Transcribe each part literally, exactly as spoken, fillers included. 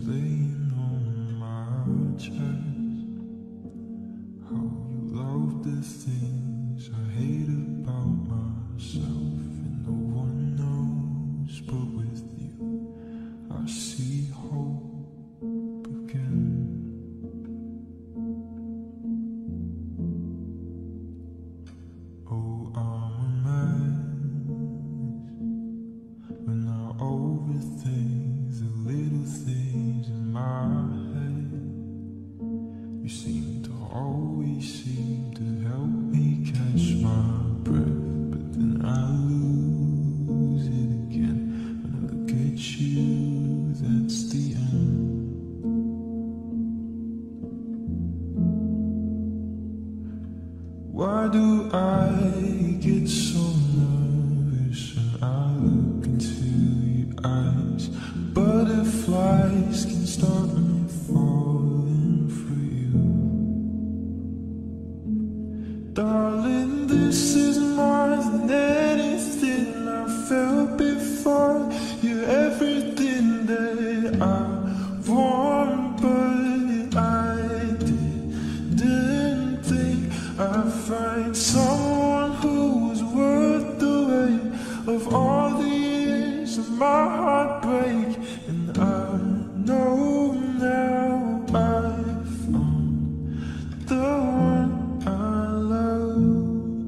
laying on my chest. How you love the things I hate about myself, and no one knows but with you I see hope again. Oh, I'm a mess when I overthink the little things in my head. You seem to always seem to help me catch my breath, but then I lose it again. When I look at you, that's the end. Why do I get so nervous when I look into your eyes? Butterflies can stop me falling for you. Darling, this is more than anything I felt before. You're everything that I want, but I didn't think I'd find someone who was worth the weight of all the years of my heartbreak. And I know now I found the one I love.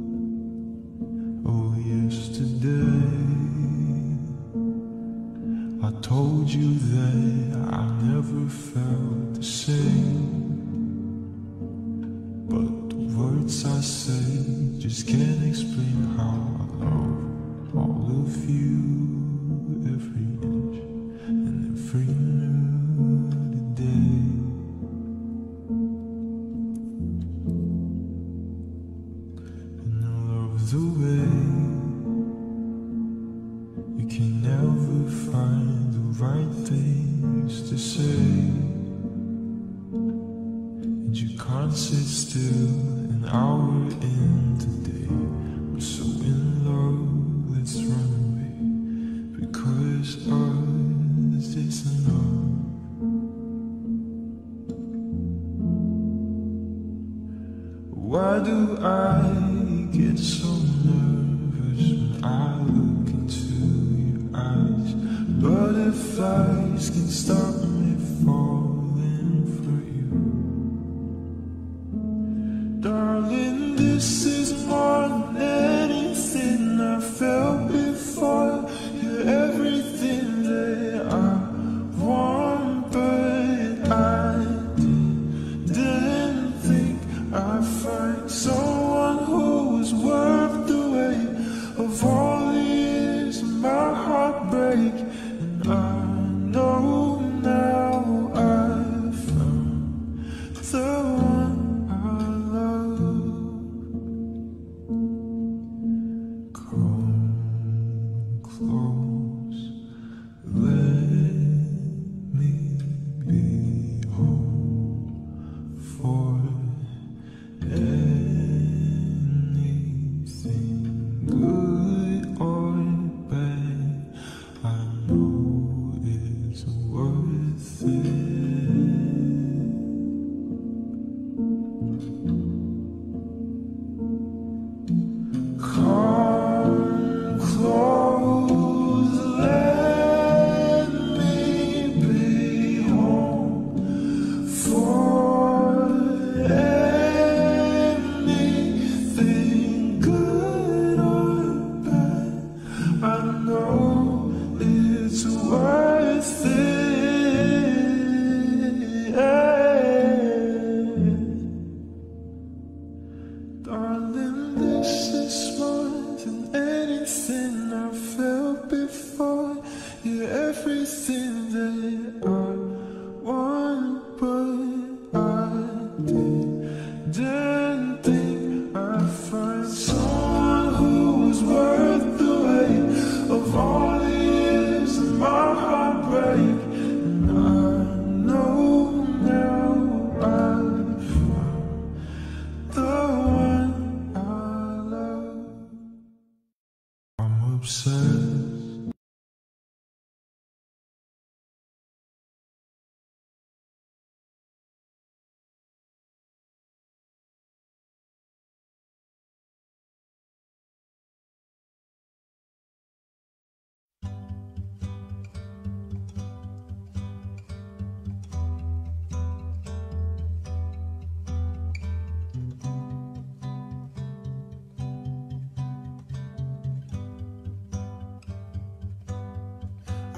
Oh, yesterday I told you that I never felt the same, but the words I say just can't explain how I love all of you, every inch and every new day. And I love the way you can never find the right things to say, and you can't sit still an hour in today. We're so in love, let's run away, because us is enough. Why do I get so nervous when I look into your eyes? Butterflies can stop me falling for you. Darling, this is more than anything I felt before. You're everything that I want, but I didn't think I'd find someone who was worth the weight of all the years of my heartbreak. And I know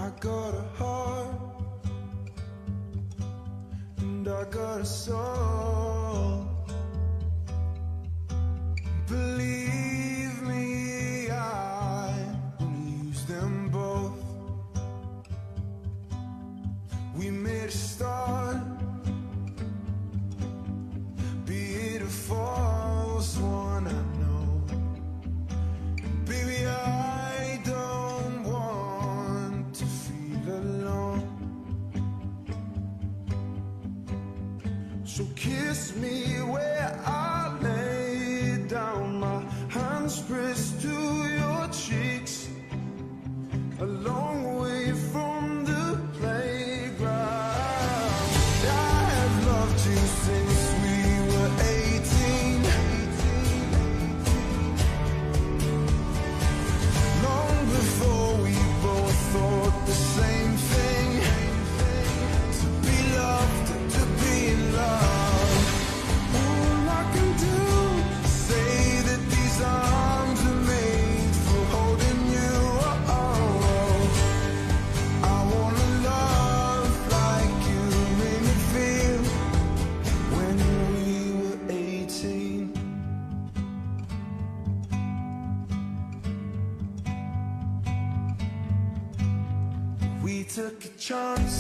got a heart and I got a soul. Believe me, I will use them both. We made a start, be it a false one, I know. Baby, I don't want to feel alone. So kiss me where I lay down, my hands pressed to your cheeks, a long way from the playground. I have loved you since we were eighteen, long before we both thought the same thing, to be loved and to be in love. All I can do is say that these arms are made for holding you. Oh, oh. I wanna love like you made me feel when we were eighteen. We took a chance,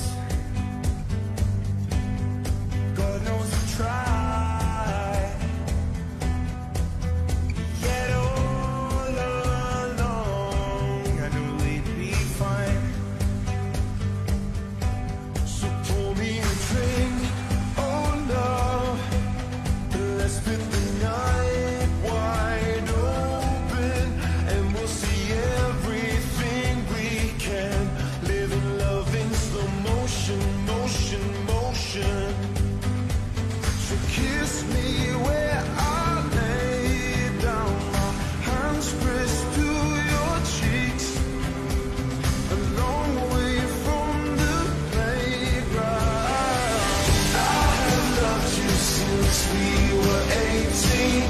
God knows we tried. Yet all along I knew we'd be fine. So pour me a drink, oh love, let's split the night wide open, and we'll see everything we can. Live in love in slow motion, motion, motion. So kiss me where I lay down, my hands pressed to your cheeks, a long way from the playground. I have loved you since we were eighteen,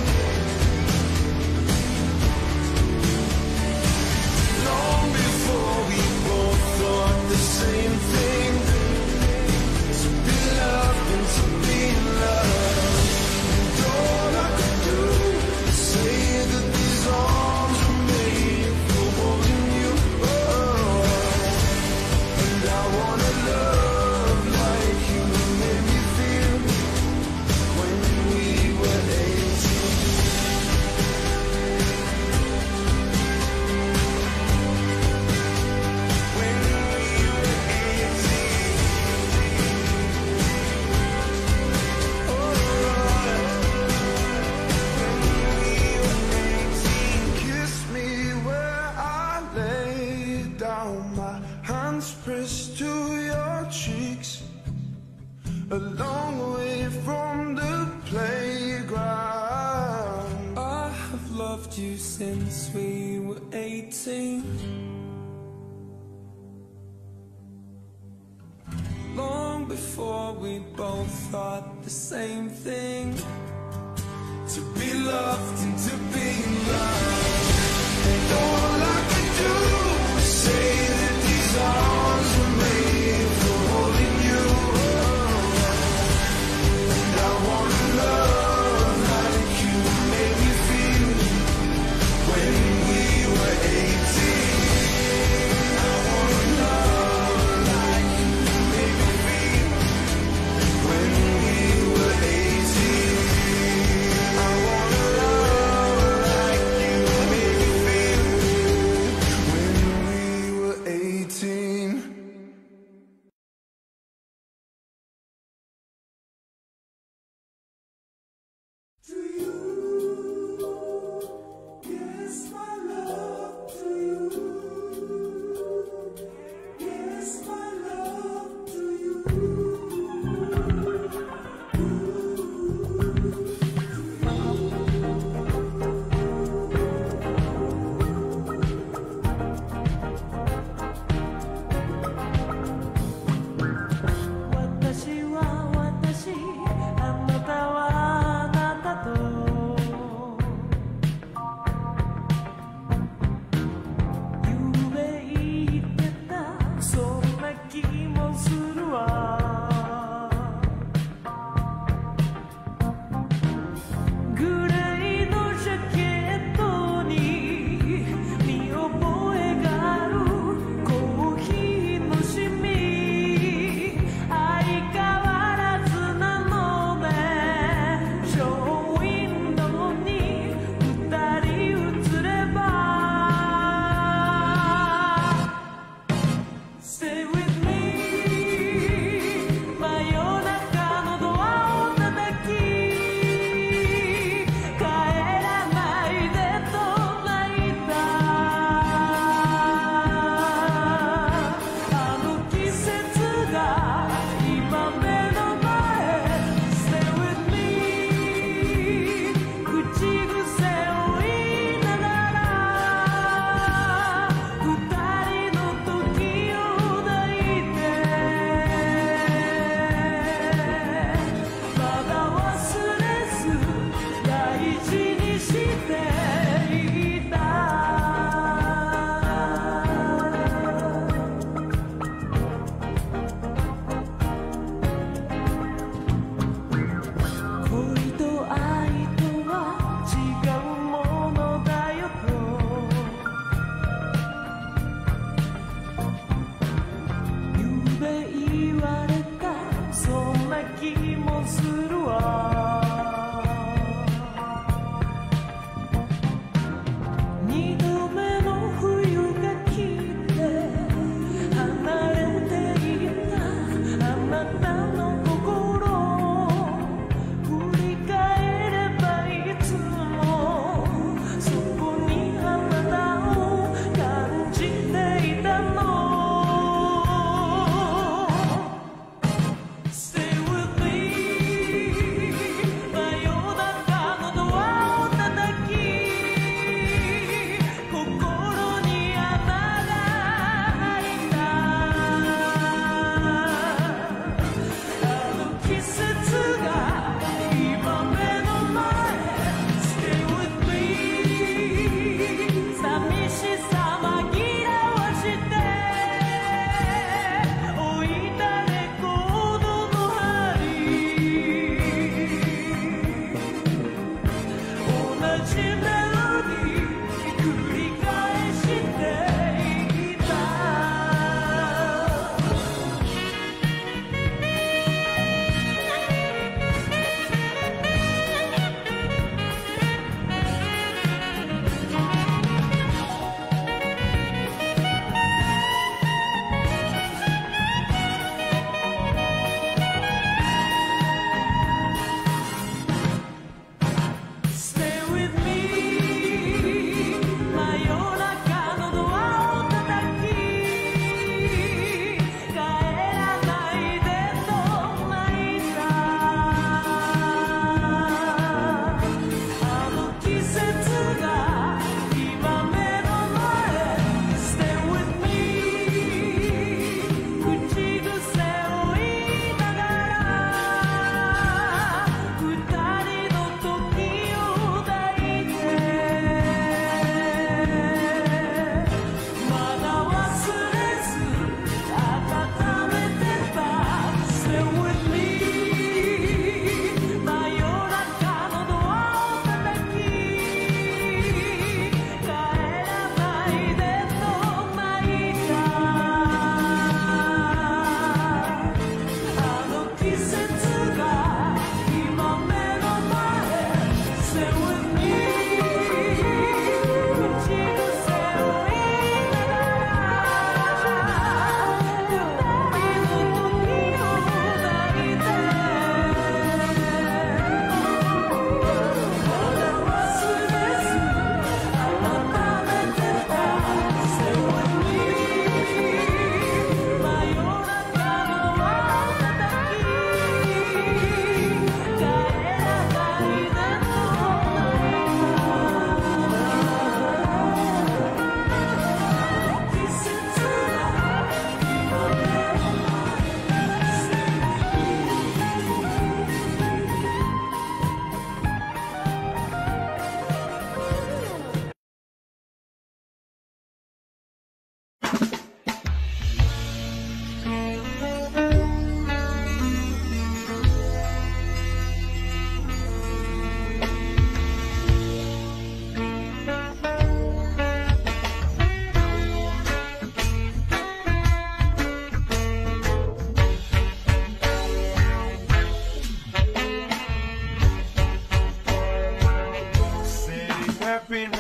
long before we both thought the same thing, to be loved and to be in love. And all I could do is say that these arms were made for holding you. Oh, and I wanna love like you made me feel when we were eighteen. When we were eighteen. Oh, when we were eighteen. Kiss me where I lay down, my hands pressed to your cheeks, a long way from the playground. I have loved you since we were eighteen, long before we both thought the same thing, to be loved and to be in love. And all I can do is say that these arms were made for holding you. And I wanna love like you made me feel when we were eighteen. I wanna love like you made me feel when we were eighteen. I wanna love like you made me feel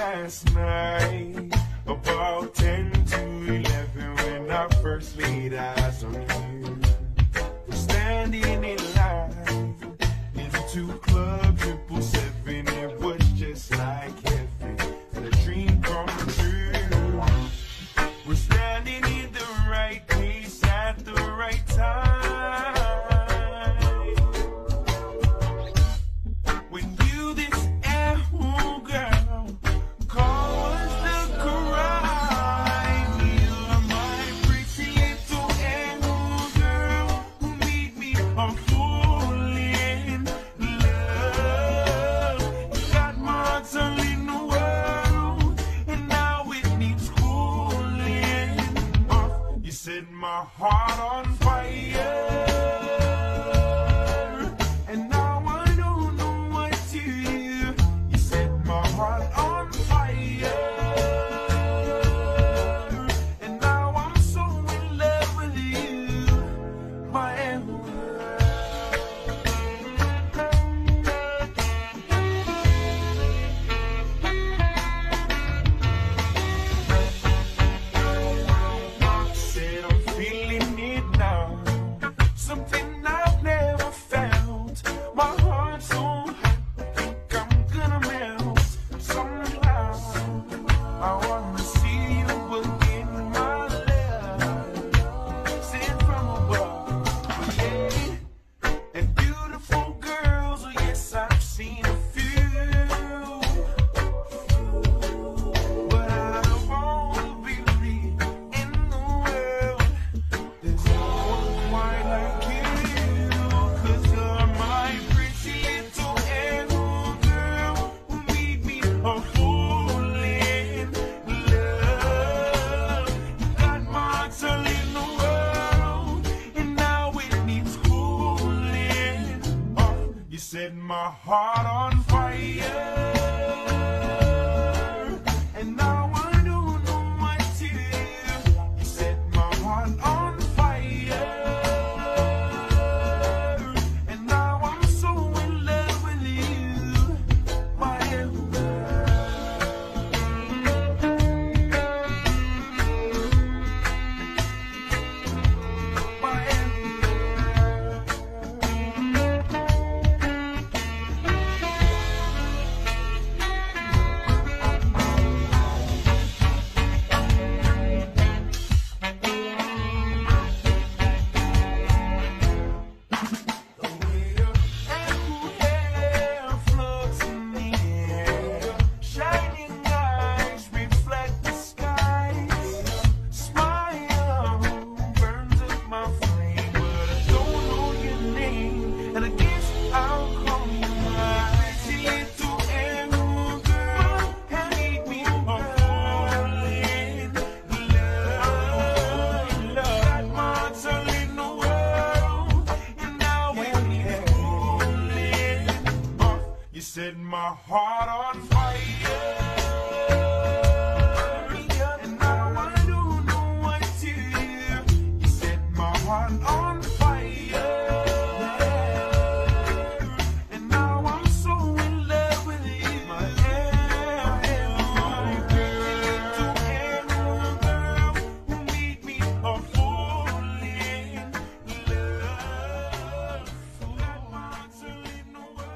last night, about ten to eleven, when I first laid eyes on you. We're standing in line into Club Triple Seven. It was just like heaven and a dream come true. We're standing in the right place at the right time. My heart on fire, and now I don't know what to do. You set my heart on fire, and now I'm so in love with you, my emperor. Set my heart on fire, and now I don't know what to do. You set my heart on fire, and now I'm so in love with you, my emperor. My set my heart on fire, and now I don't know what to do. You set my heart on fire, and now I'm so in love with you, my my girl, girl who made me a fool in love. Got my heart in the world.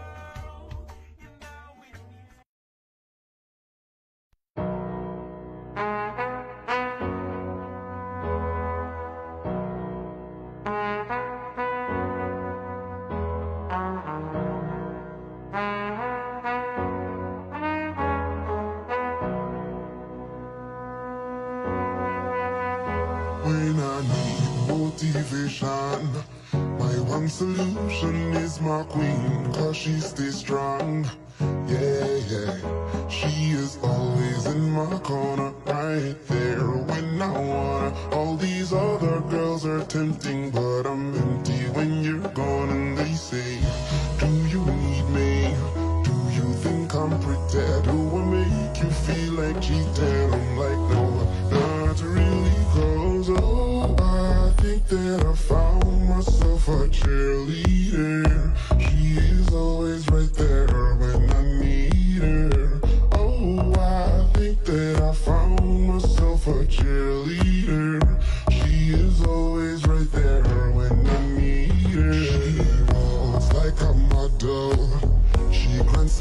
When I need motivation, my one solution is my queen, cause she stays strong. Yeah, yeah, she is always in my corner, right there when I wanna. All these other girls are tempting, but I'm empty when you're gone. And they say, do you need me? Do you think I'm pretty? Do I make you feel like cheating? I'm like, no, not really, cause oh, I think that I found myself a cheerleader. She is always right there when I need her. Oh, I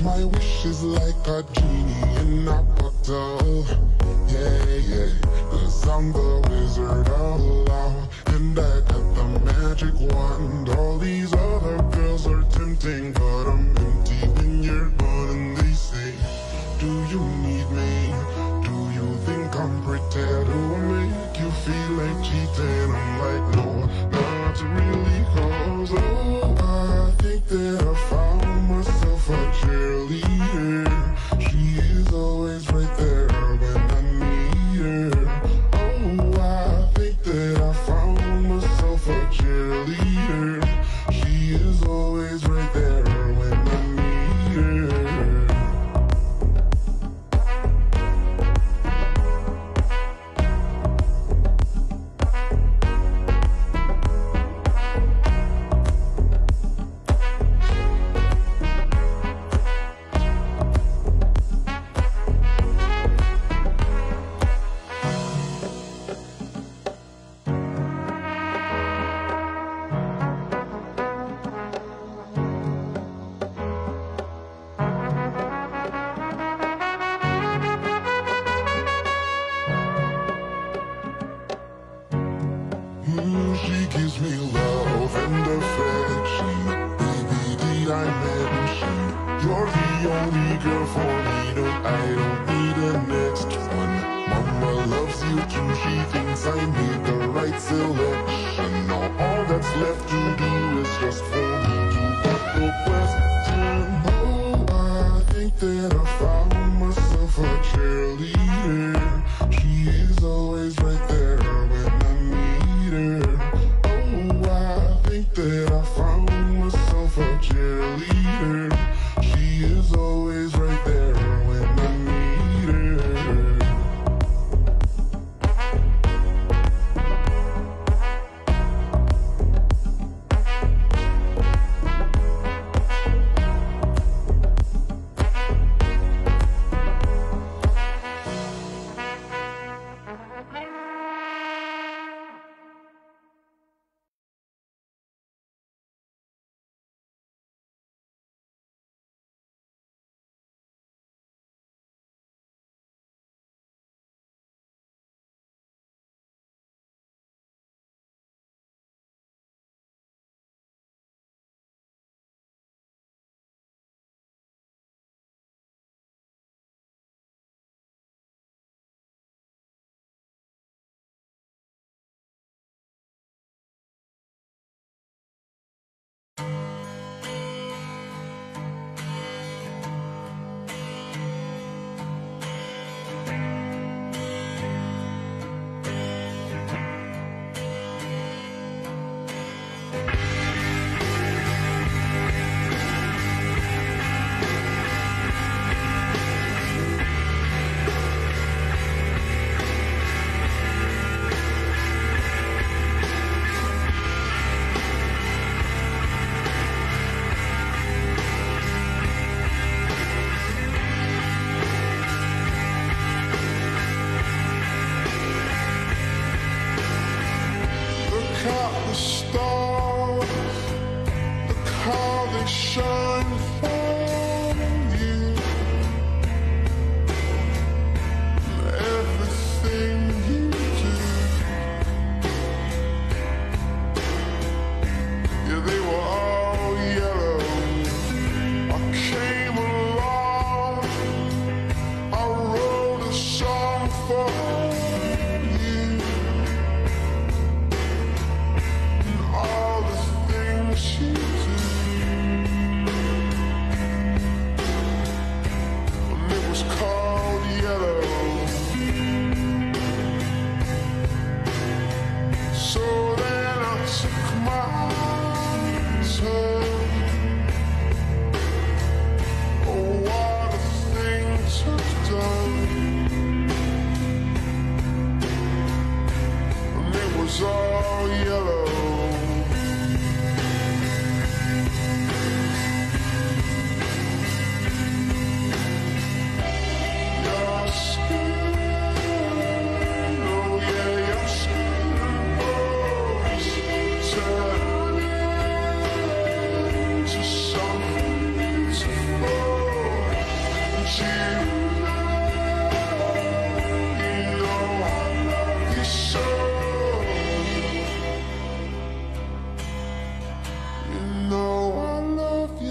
my wish is like a genie in a bottle. Yeah, yeah, cause I'm the wizard of love, and I got the magic wand. All these other girls are tempting, but I'm empty when you're gone. And they say, do you need me? Do you think I'm pretty? Do I make you feel like cheating? I'm like, no, not really, cause oh, I think that I found myself a cheerleader. She is always right there when I need her. Oh, I think that I found myself a cheerleader. She is always right there when I need her. Mm, she gives me love and affection. Baby, did I mention you're the only girl for me? No, I don't need a next one. Mama loves you too. She thinks I made the right selection. Now all that's left to do is just for me to put the question. Oh, I think that I found myself a cheerleader. She is always right there when I need her. Oh, I think that I found myself a cheerleader. She is always right there when I need her.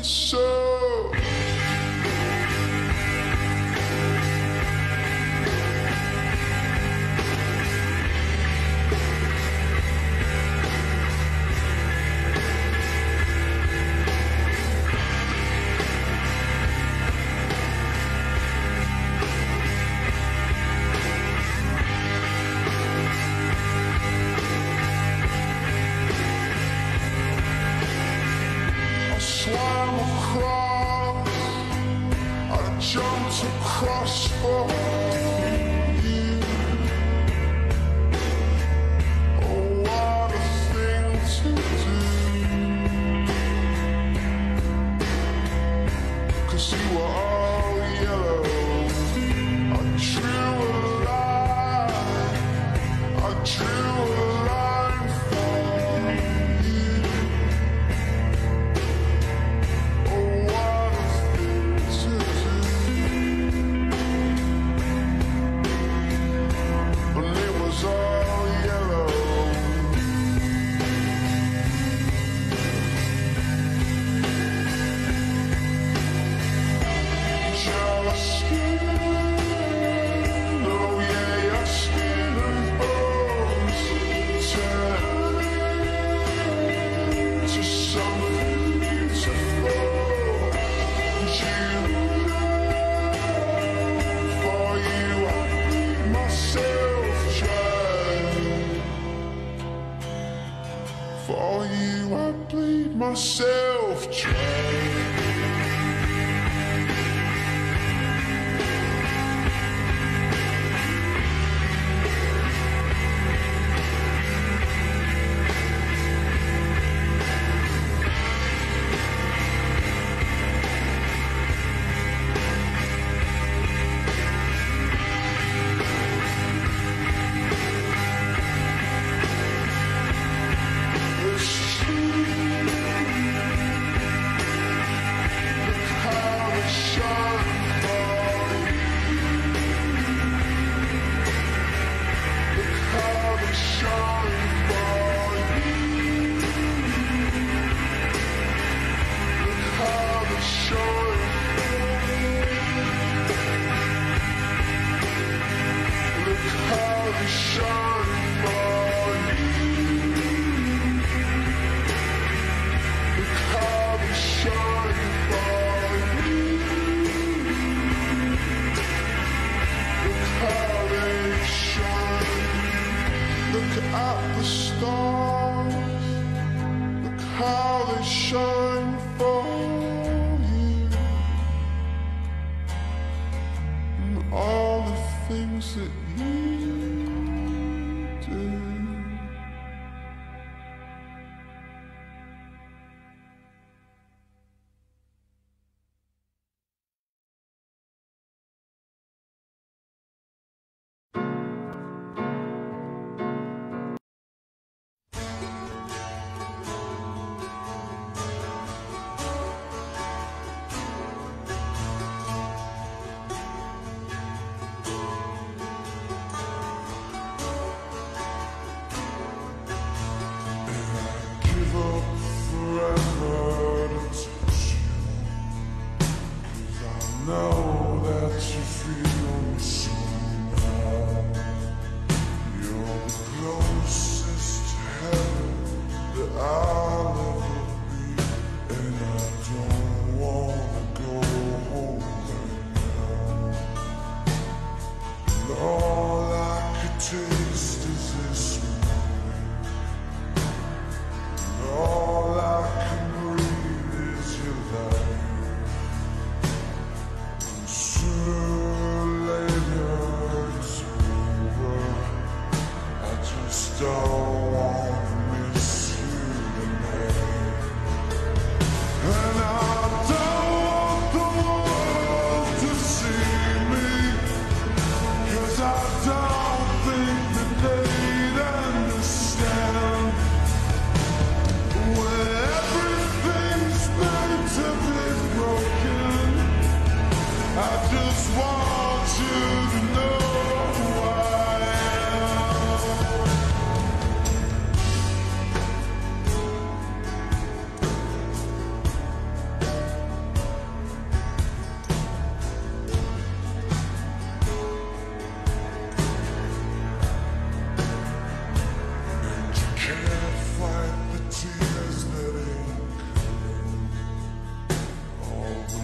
so. Swam across, I jumped across for you. Oh, what a thing to do, 'cause you were all yellow. I drew a line, I drew a line for you. For you I bleed myself dry. At the stars, look how they shine for you, and all the things that you do.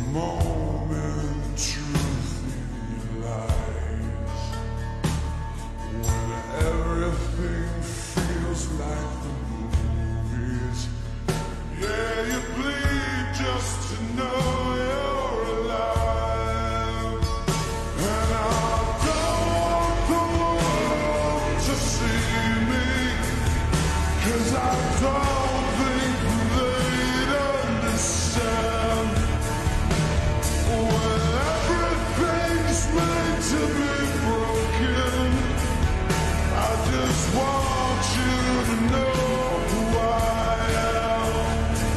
moment truth in your lies, when everything feels like the movies. Yeah, you bleed just to know you're alive. And I don't want the world to see me, 'cause I don't think they'd understand. When everything's made to be broken, I just want you to know who I am.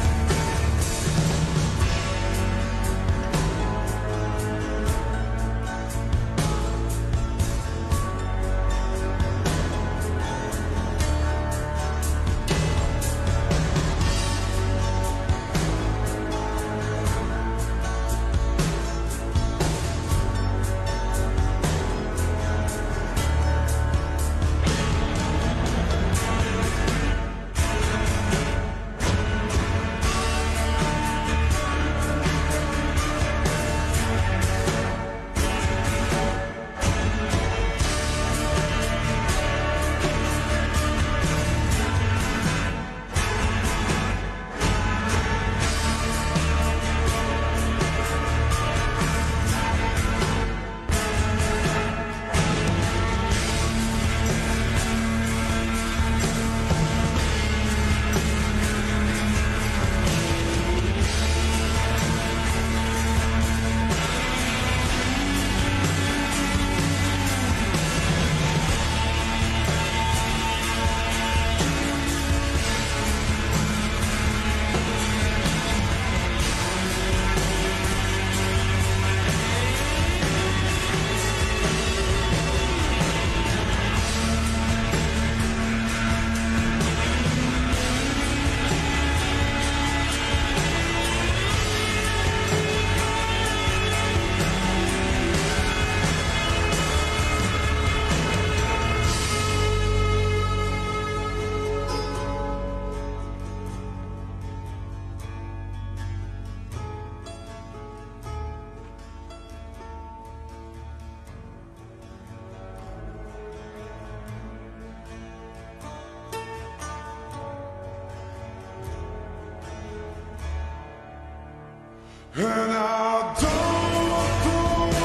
And I don't want the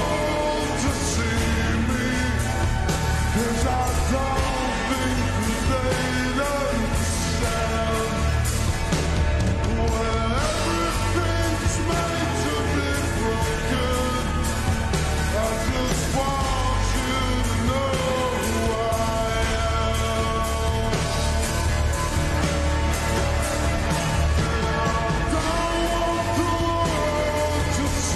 world to see me, 'cause I don't think they'd understand. When everything's made to be broken, I just want you to know who I am. Don't want the world to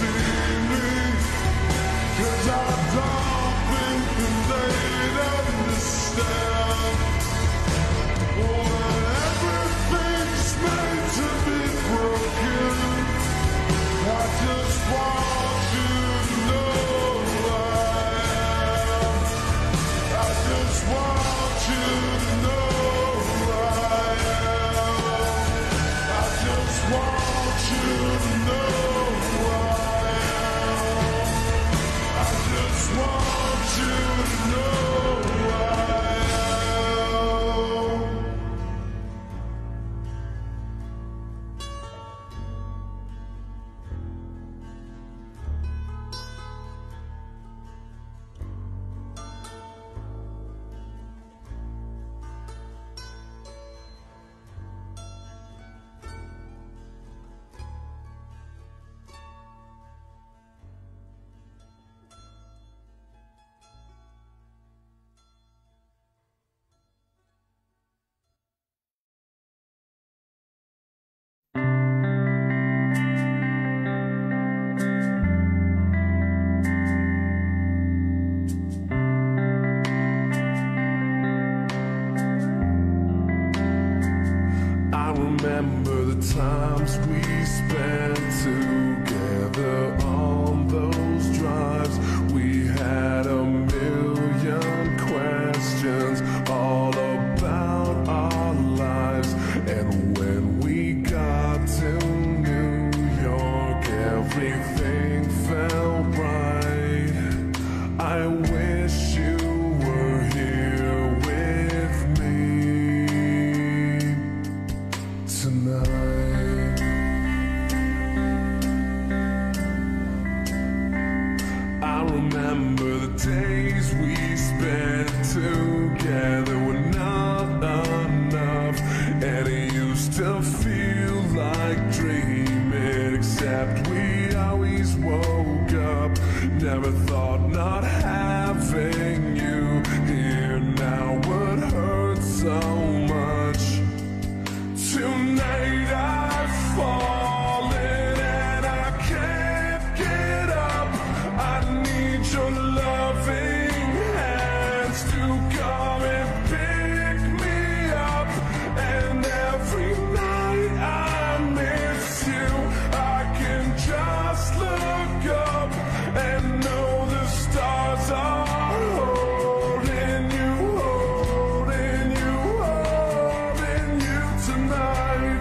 except we always woke up. Never thought not having you here now would hurt so much. Tonight I've fallen and I can't get up. I need your loving hands to come and pick me up. And every night I miss you, I can just look up and know the stars are holding you, holding you, holding you tonight.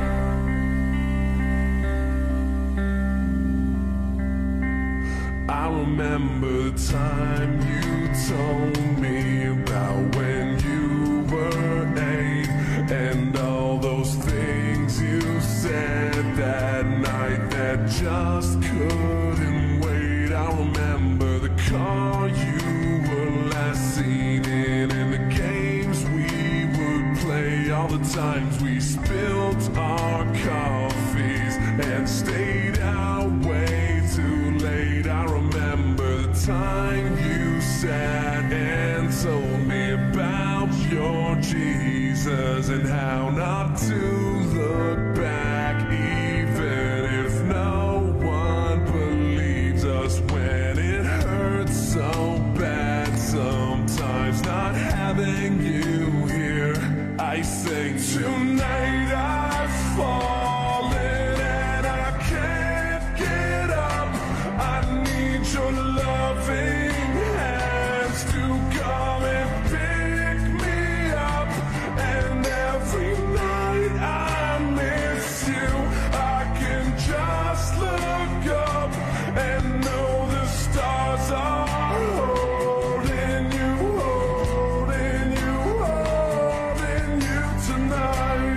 I remember the time you told me about when you were eight, and all those things you said that night that just couldn't wait. I remember the car you were last seen in, and the games we would play, all the times we spilled our coffees and stayed out way too late. I remember the time you sat and told me about your Jesus and how not to look back, even if no one believes us when it hurts so bad. Sometimes not having you here, I sing tonight I've fallen and I can't get up. I need your loving hands to come and pick me up. And every night I miss you, I can just look up and know the stars are holding you, holding you, holding you tonight.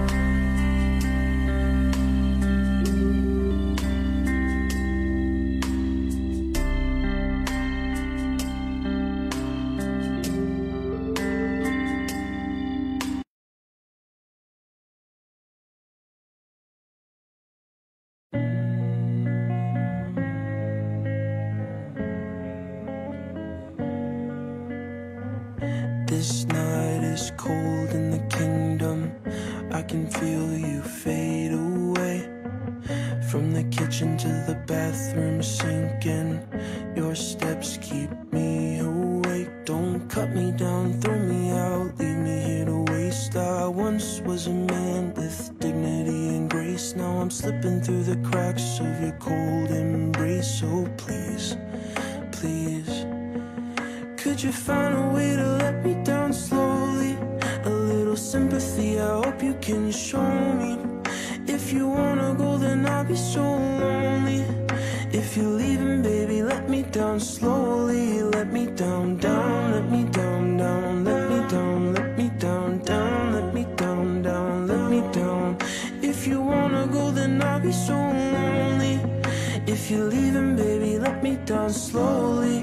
This night is cold in the kingdom. I can feel you fade away. From the kitchen to the bathroom sinking, your steps keep me awake. Don't cut me down, throw me out, leave me here to waste. I once was a man with dignity and grace. Now I'm slipping through the cracks of your cold embrace. So please, please, could you find a way to let me down slowly? A little sympathy, I hope you can show me. If you wanna go, then I'll be so lonely. If you're leaving, baby, let me down slowly. Let me down, down, let me down, down, let me down, let me down, down, let me down, down, let me down. If you wanna go, then I'll be so lonely. If you're leaving, baby, let me down slowly.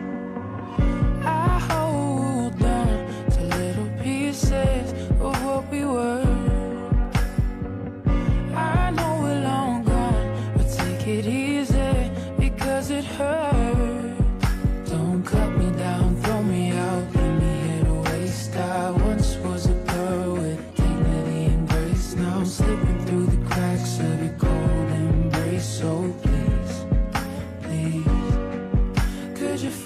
I hold on to little pieces of what we were. I know we're long gone, but take it easy because it hurts. Don't cut me down, throw me out, leave me here to waste. I once was a girl with dignity and grace. Now I'm slipping through the cracks of your cold embrace. So please, please, could you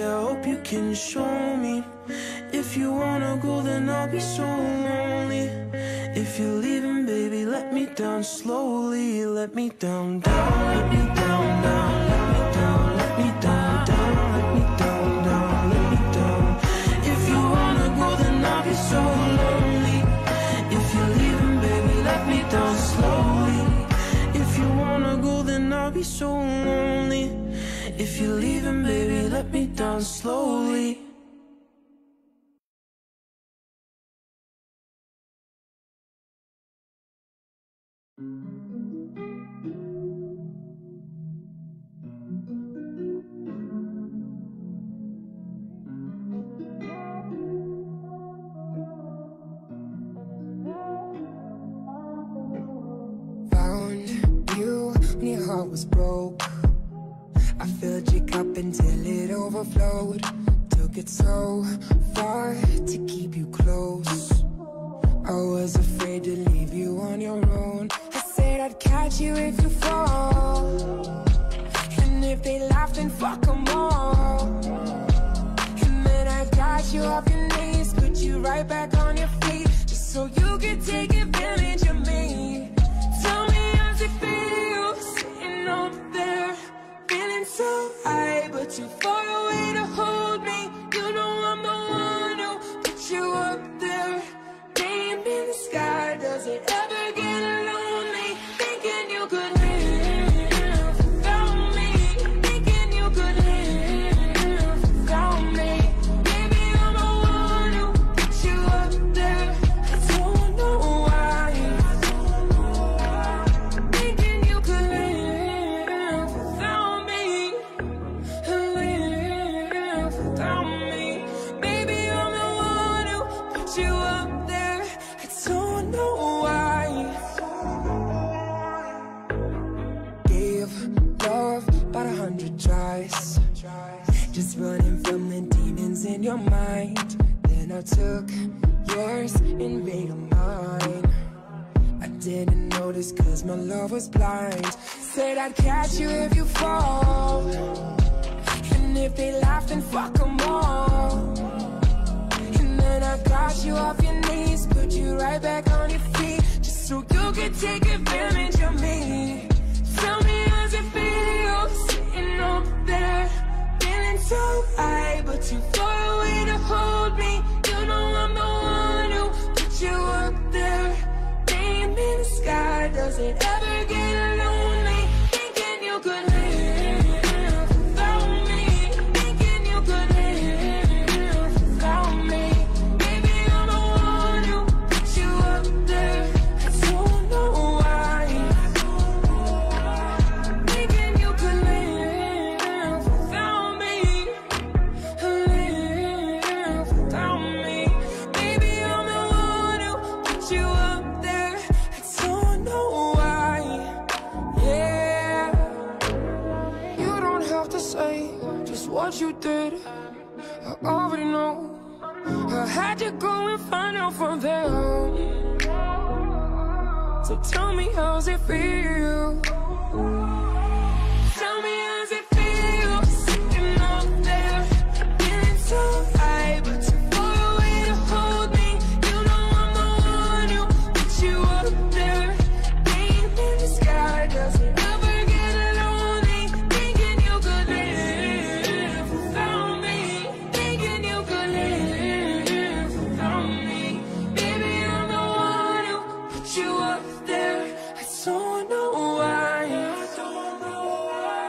I hope you can show me. If you wanna go, then I'll be so lonely. If you're leaving, baby, let me down slowly. Let me down, down, let me down, down. Let me down, let me down, down. Let me down, down, let me down. If you wanna go, then I'll be so lonely. If you're leaving, baby, let me down slowly. If you wanna go, then I'll be so lonely. If you're leaving, baby, let me down slowly. Found you when your heart was broke. I filled your cup until it overflowed. Took it so far to keep you close. I was afraid to leave you on your own. I said I'd catch you if you fall, and if they laugh, then fuck them all. And then I got you off your knees, put you right back on your feet, just so you could take advantage of me. Tell me how's it feel, sitting up there, feeling so high, but too far away to hold me. You know I'm the one who put you up there. Name in the sky, does it ever get lonely? Thinking you could live without me. Thinking you could live without me. Maybe I'm the one who put you up there. I don't know why. Thinking you could live without me. Live without me. Maybe I'm the one who put you up there. I don't know why. Gave love about a hundred tries, just running from the demons in your mind. Then I took yours and made them mine. I didn't notice cause my love was blind. Said I'd catch you if you fall, and if they laugh, then fuck them all. And then I got you off your knees, put you right back on your feet, just so you could take advantage of me. Tell me how's it feel, sitting up there, feeling so high, but too far away to hold me. You know I'm the one who put you up there. Name in the sky, does it ever get lonely? Thinking you could live without me. Thinking you could live without me. Maybe I'm the one who put you up there. I don't know why. Thinking you could live without me. Live without me. Maybe I'm the one who put you up there. I don't know why. Yeah. You don't have to say just what you did. I already know. I had to go and find out from them. So tell me how's it feel. Tell me how's it feel, sitting up there, feeling so high, but too far away to hold me. You know I'm the one who put you up there. Name in the sky, does it ever get lonely? Thinking you could live without me. Thinking you could live without me. Baby, I'm the one who put you up there. I don't know why. I don't know why.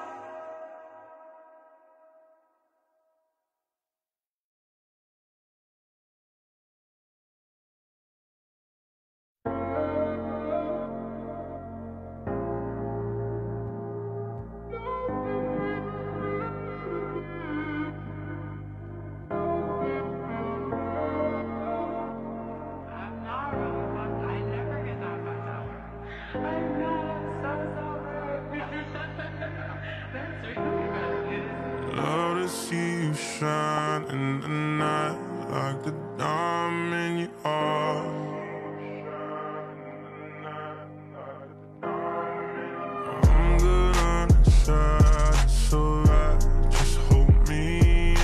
Love to see you shine in the night like the diamond you are. I'm good on the side, it's alright. Just hold me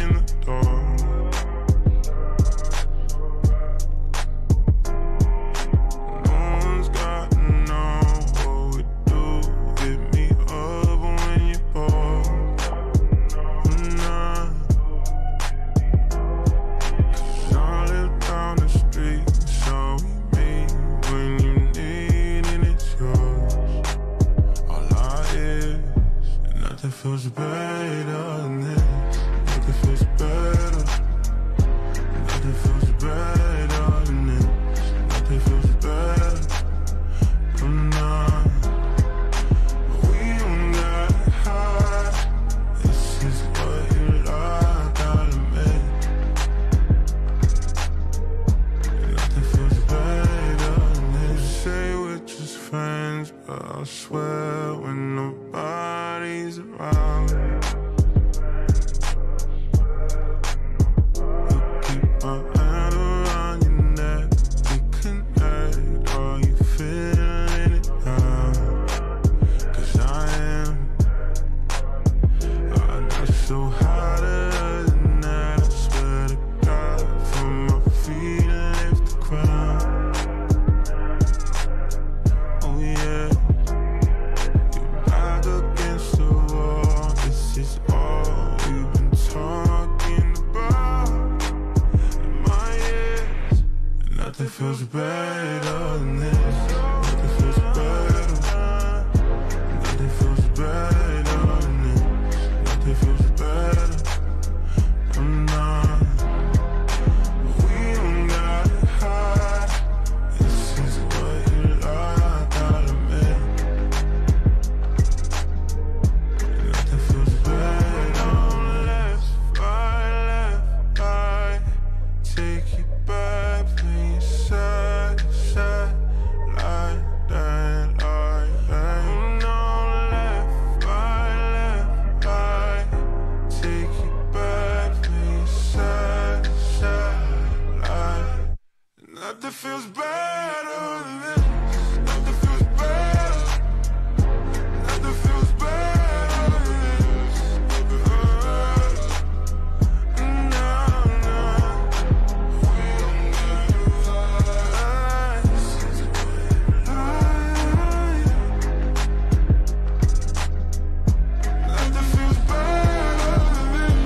feels better than this. Nothing feels better. Nothing feels better than this. Nothing feels better. I'm not. We don't got high. This is what you like, I'll admit. Nothing feels better than this. Say we're just friends, but I swear when nobody's around, you keep my hand around your neck. We connect, are you feeling it now? Cause I am. I got so hotter than that, I swear to God, from my feet and lift the ground. Oh yeah, you're back against the wall. This is all we've been talking about in my ears. And nothing feels better than this. Nothing feels better. Nothing feels better than this. Nothing feels better. I'm not. We don't got high. This is what you like, I'll admit. Nothing feels better. Left, right, left, right. Take you back, play side to side, like that, like that. No, left, right, left, right. Take you back, play side to side, like. Nothing feels better than this. Nothing feels better. Nothing feels better than this. No, no. We don't get high. This is what I like. Nothing feels better than this.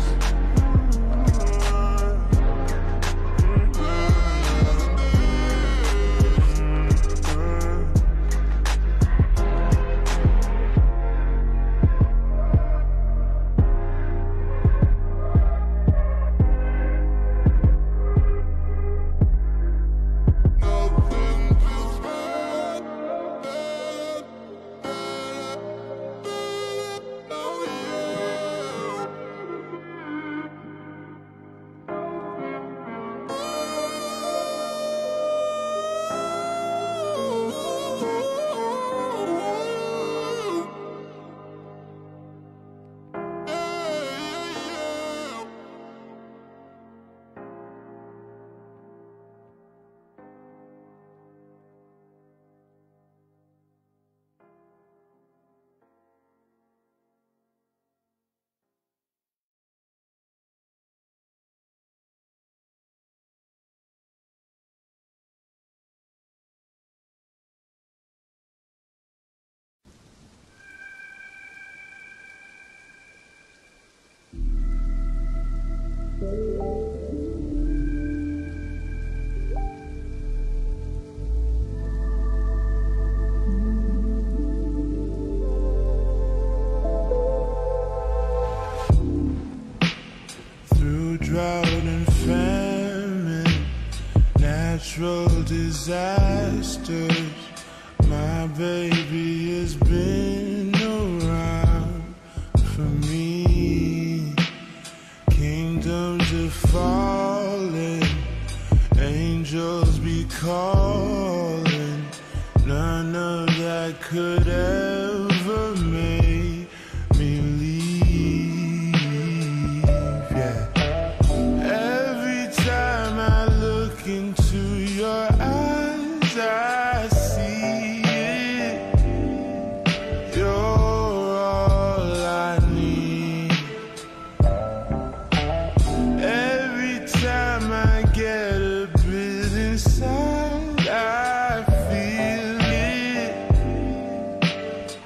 Through drought and famine, natural disasters, my baby has been around for me. Kingdoms are falling, angels be calling. None of that could ever make me leave, yeah. Every time I look into your eyes, I see it. You're all I need. Every time I get a bit inside, I feel it.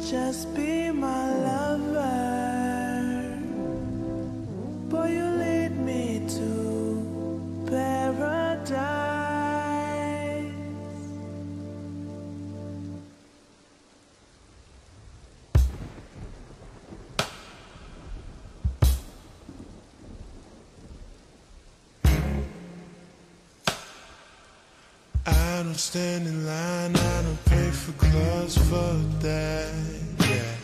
just be my lover. Boy, you lead me to paradise. I don't stand in line, I don't pay for clubs for that, yeah.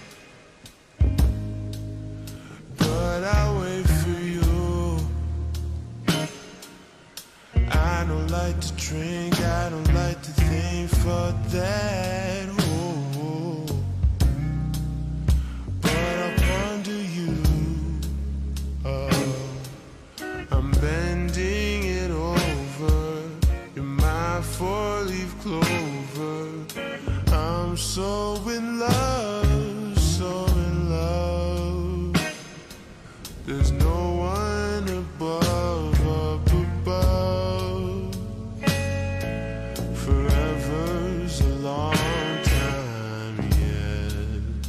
But I wait for you. I don't like to drink, I don't like to think for that, oh. But I wonder you, oh. I'm bending it over. You're my four-leaf clover. I'm so in love, so in love. There's no one above, up above. Forever's a long time, yes.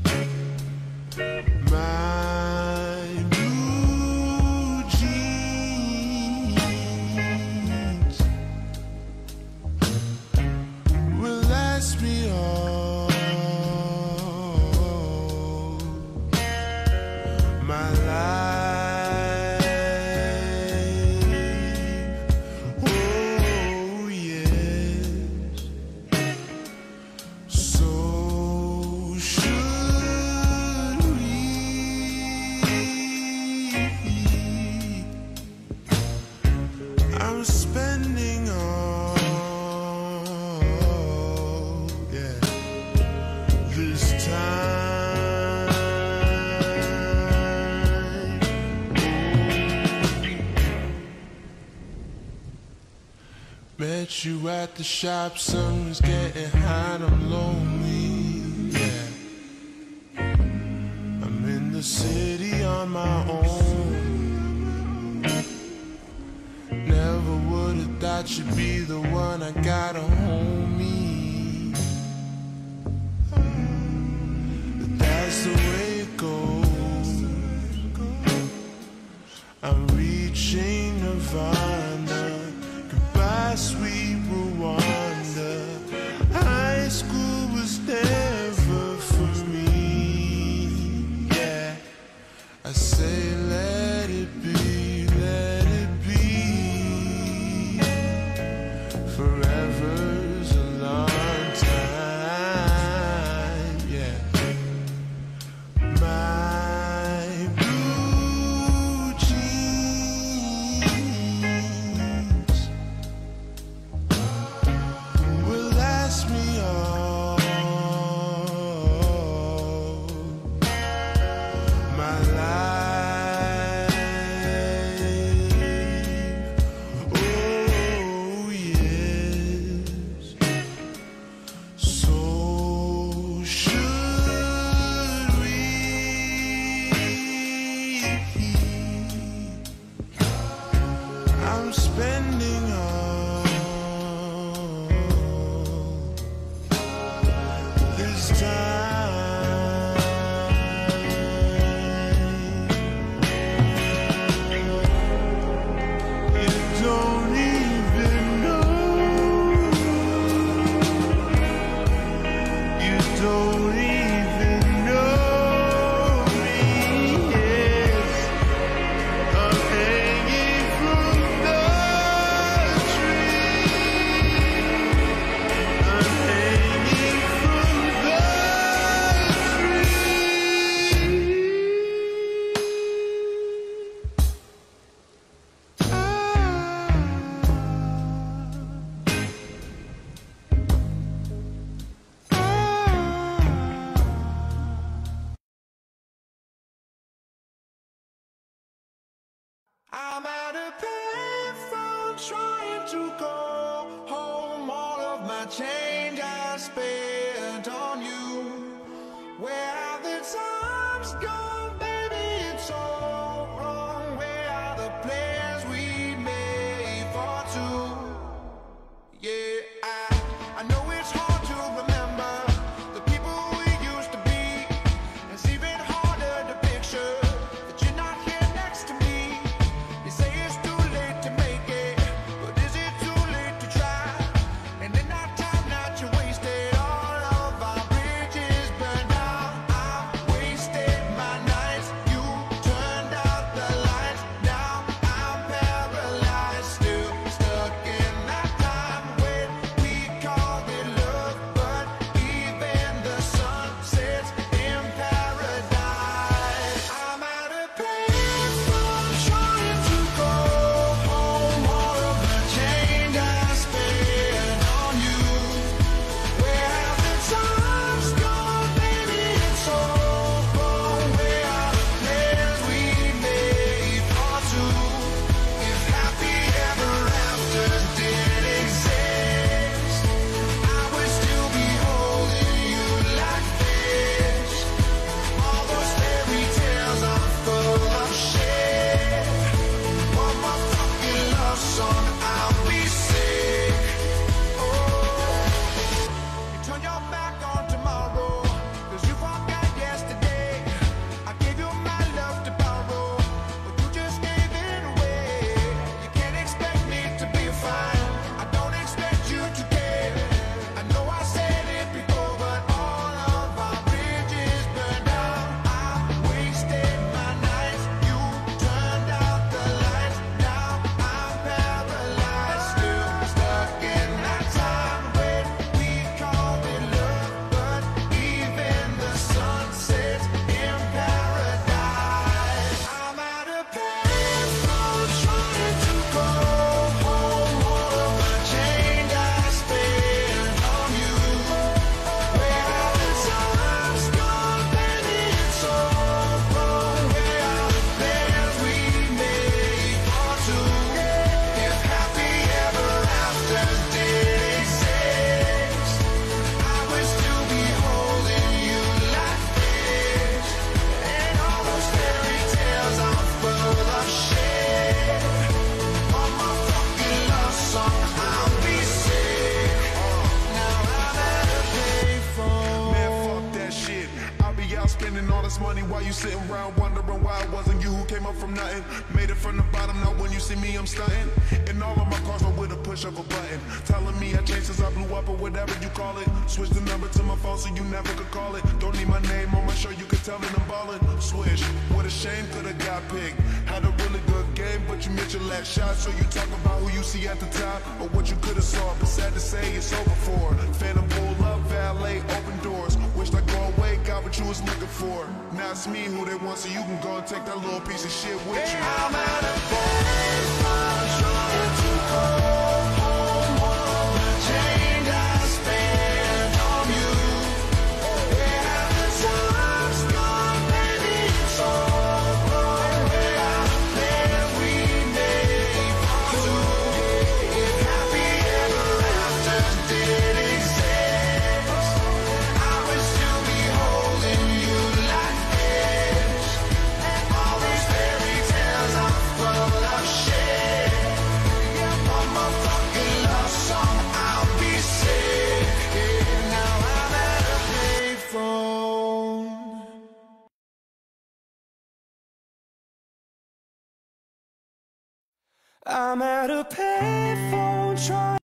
My blue jeans will last me all my life. Oh yes. So should we. I'm spending all, yeah, this time. Met you at the shop, sun was getting hot, I'm lonely, yeah. I'm in the city on my own. Never would've thought you'd be the one, I got a homie. But that's the way it goes. I'm reaching Nirvana. Goodbye, sweet Rwanda. High school was never for me, yeah. I say let it be, let it be. Forever's a long time, yeah. My blue jeans will last me all my life. Oh yes. So should we. I'm spending all this time. You don't even know. You don't even know me, yes. I'm hanging from the tree. I'm hanging from the I'm at a payphone trying to go home. All of my change I spent on you. Where have the times gone, baby? It's all wrong. Where are the plans we made for two? Yeah, I, I know it's hard to remember the people we used to be. this money while you sitting around wondering why it wasn't you who came up from nothing. Made it from the bottom, now when you see me I'm stunting. And all of my cars are with a push of a button, telling me I changed since I blew up or whatever you call it. Switch the number to my phone so you never could call it. Don't need my name on my show, you can tell that I'm ballin'. Swish, what a shame, could've got picked. Had a really good game, but you missed your last shot. So you talk about who you see at the top, or what you could've saw. But sad to say, it's over for. Phantom pull up, valet, open doors. Wished I go away, got what you was looking for. Now it's me who they want, so you can go and take that little piece of shit with you. I'm at a baseball trying to go home. All the change I spent on you. Yeah, the time's gone, baby, it's all wrong. Yeah, that we made for two. If happy ever after did exist, I would still be holding you like this. And all these fairy tales are full of shit. Yeah, one more fucking love song, I'll be sick. Yeah, now I'm at a payphone. I'm at a payphone trying.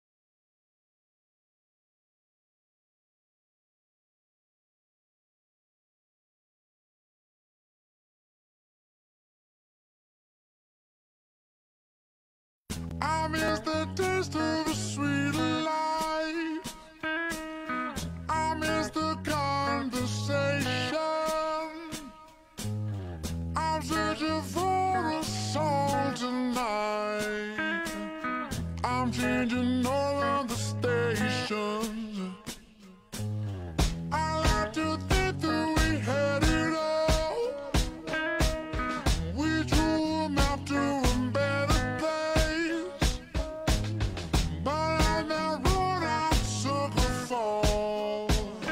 I miss the taste of a sweet life. I miss the conversation. I'm searching for a song tonight. I'm changing all of the stations. I like to think that we had it all. We drew a map to a better place. But I'm not run out sucker fall.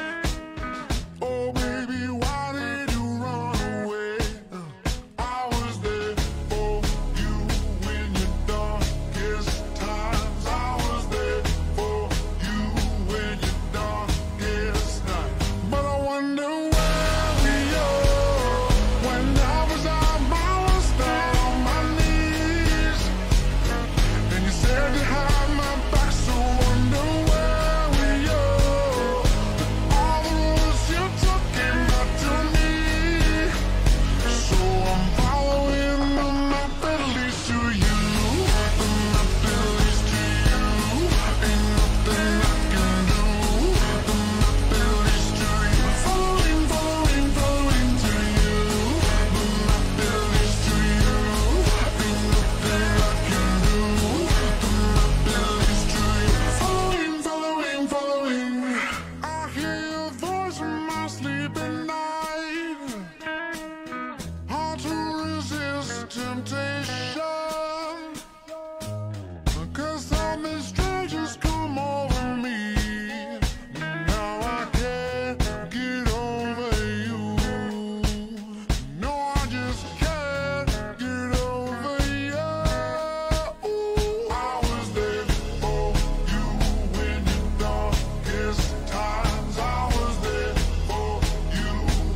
Oh baby, why did you run away? I was there for you in your darkest times. I was there for you in your darkest night. But I wonder where we are. When I was on my worst, down on my knees, and you said you had my back, so wonder where we are. All the roads you took came back to me. So I'm following the map that leads to you. The map that leads to you. Ain't nothing I can do. The map that leads to you. Following, following, following to you. The map that leads to you. Ain't nothing I can do. The map that leads to you. Following, following, following. I hear your voice in my sleep at night. Hard to resist temptation. Cause something strange has come over me. Now I can't get over you. No, I just can't get over you. I was there for you in your darkest times. I was there for you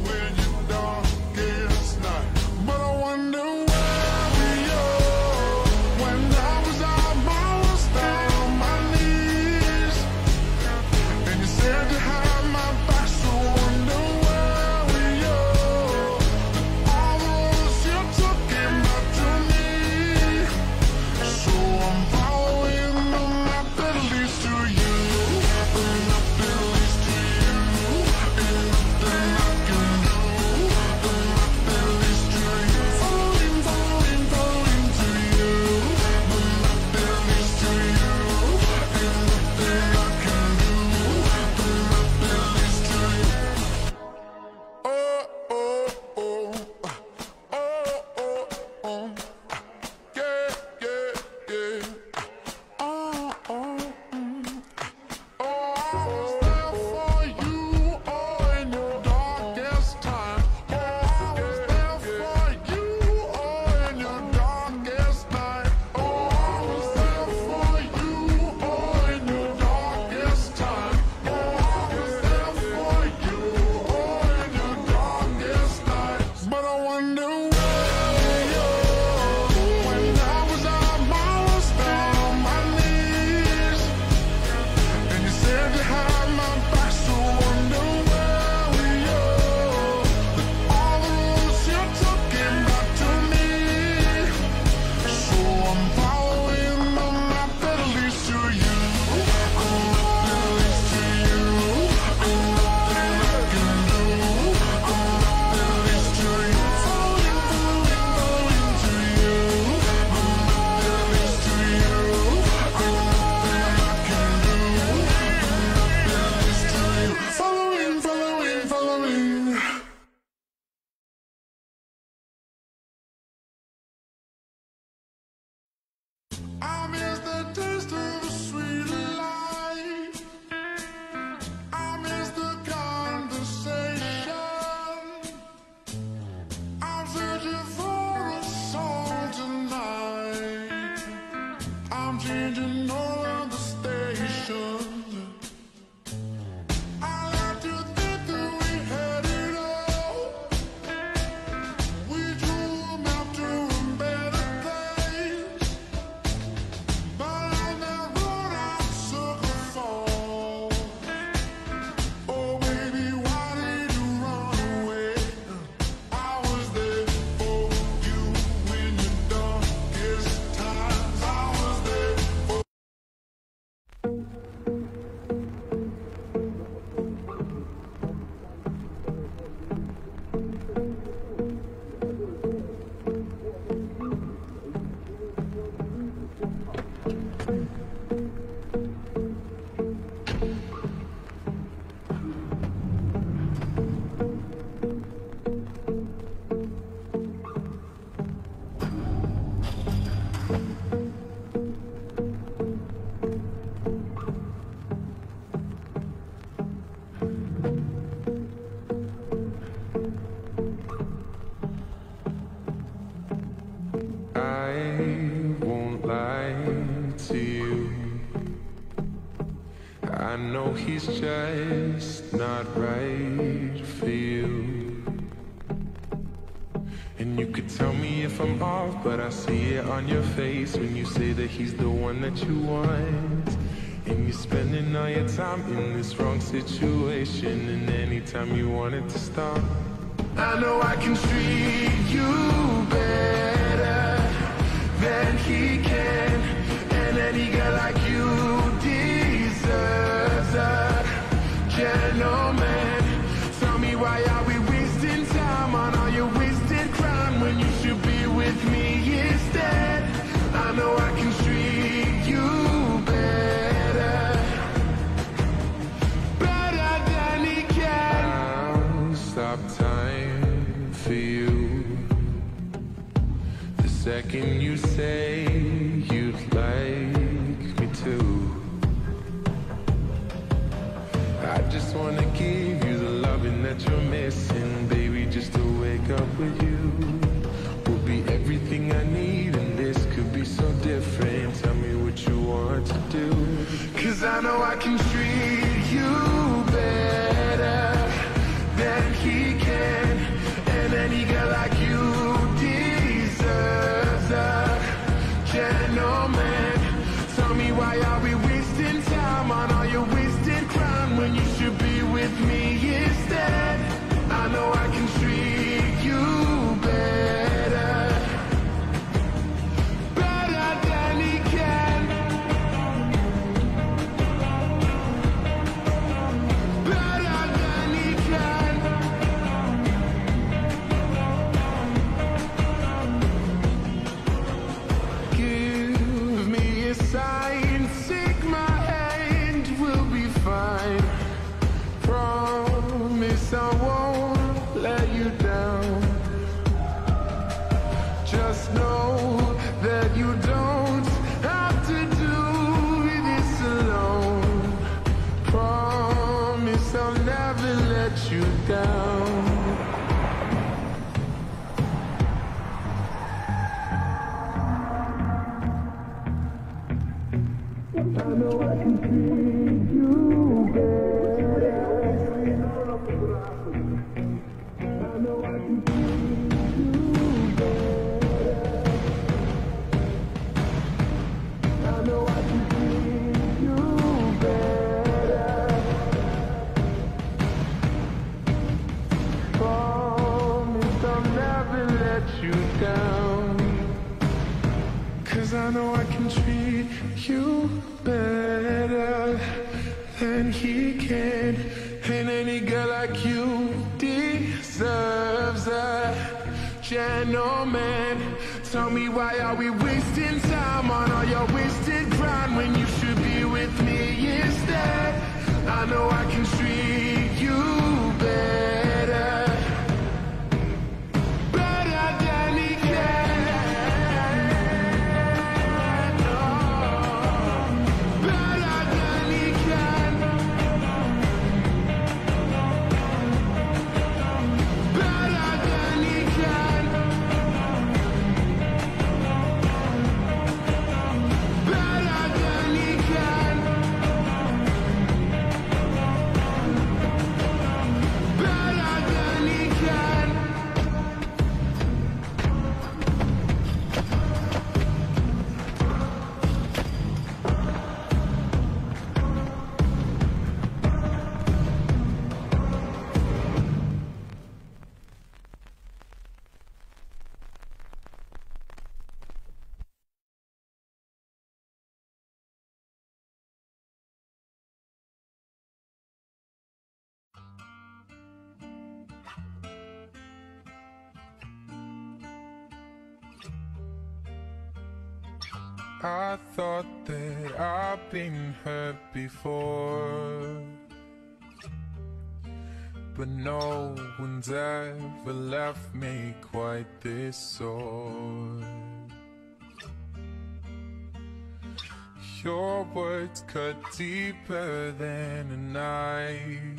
he's just not right for you. And you could tell me if I'm off, but I see it on your face when you say that he's the one that you want. And you're spending all your time in this wrong situation, and anytime you want it to stop, I know I can treat you better than he can. And any girl like you deserves a gentleman. Tell me, why are we wasting time on all your wasted crime when you should be with me instead? I know I can treat you better, better than he can. I'll stop time for you the second you say you'd like me to. I just wanna give you the loving that you're missing, baby. Just to wake up with you will be everything I need, and this could be so different. Tell me what you want to do, 'cause I know I can treat you better than he can. And any girl like you deserves a gentleman. Tell me, why are we wasting time on all your wasted crime when you should be with me instead? I know I can treat you better, better than he can, better than he can. Give me a sign, take my hand, we'll be fine. Promise I won't let you down. Just know that you don't have to do this alone. Promise I'll never let you down. I know I can treat you better. I know I can treat you better. I know I can treat you better. Promise I'll never let you down, 'cause I know I can treat you better than he can. And any girl like you deserves a gentleman. Tell me, why are we wasting time on all your wasted grind when you should be with me instead? I know I can treat you better, better than he can. Better than he can. Better than he can. Better than he can. Better than he can. I thought that I've been hurt before, but no one's ever left me quite this sore. Your words cut deeper than a knife.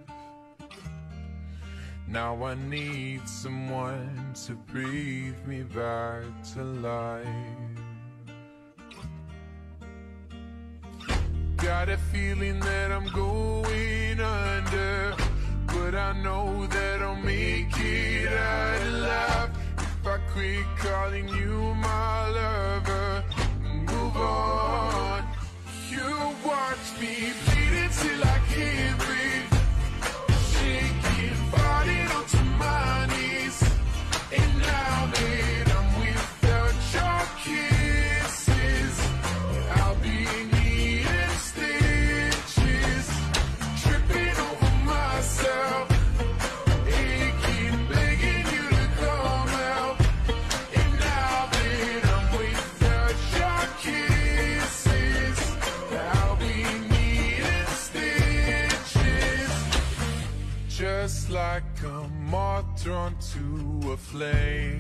Now I need someone to breathe me back to life. Got a feeling that I'm going under, but I know that I'll make it out alive if I quit calling you my lover. Move on. You watch me bleeding till I can't breathe, shaking, falling onto my knees. And now that I'm without your kisses, I'll be needing stitches, tripping over myself, aching, begging you to come out. And now that I'm without your kisses, I'll be needing stitches. Just like a moth drawn to a flame,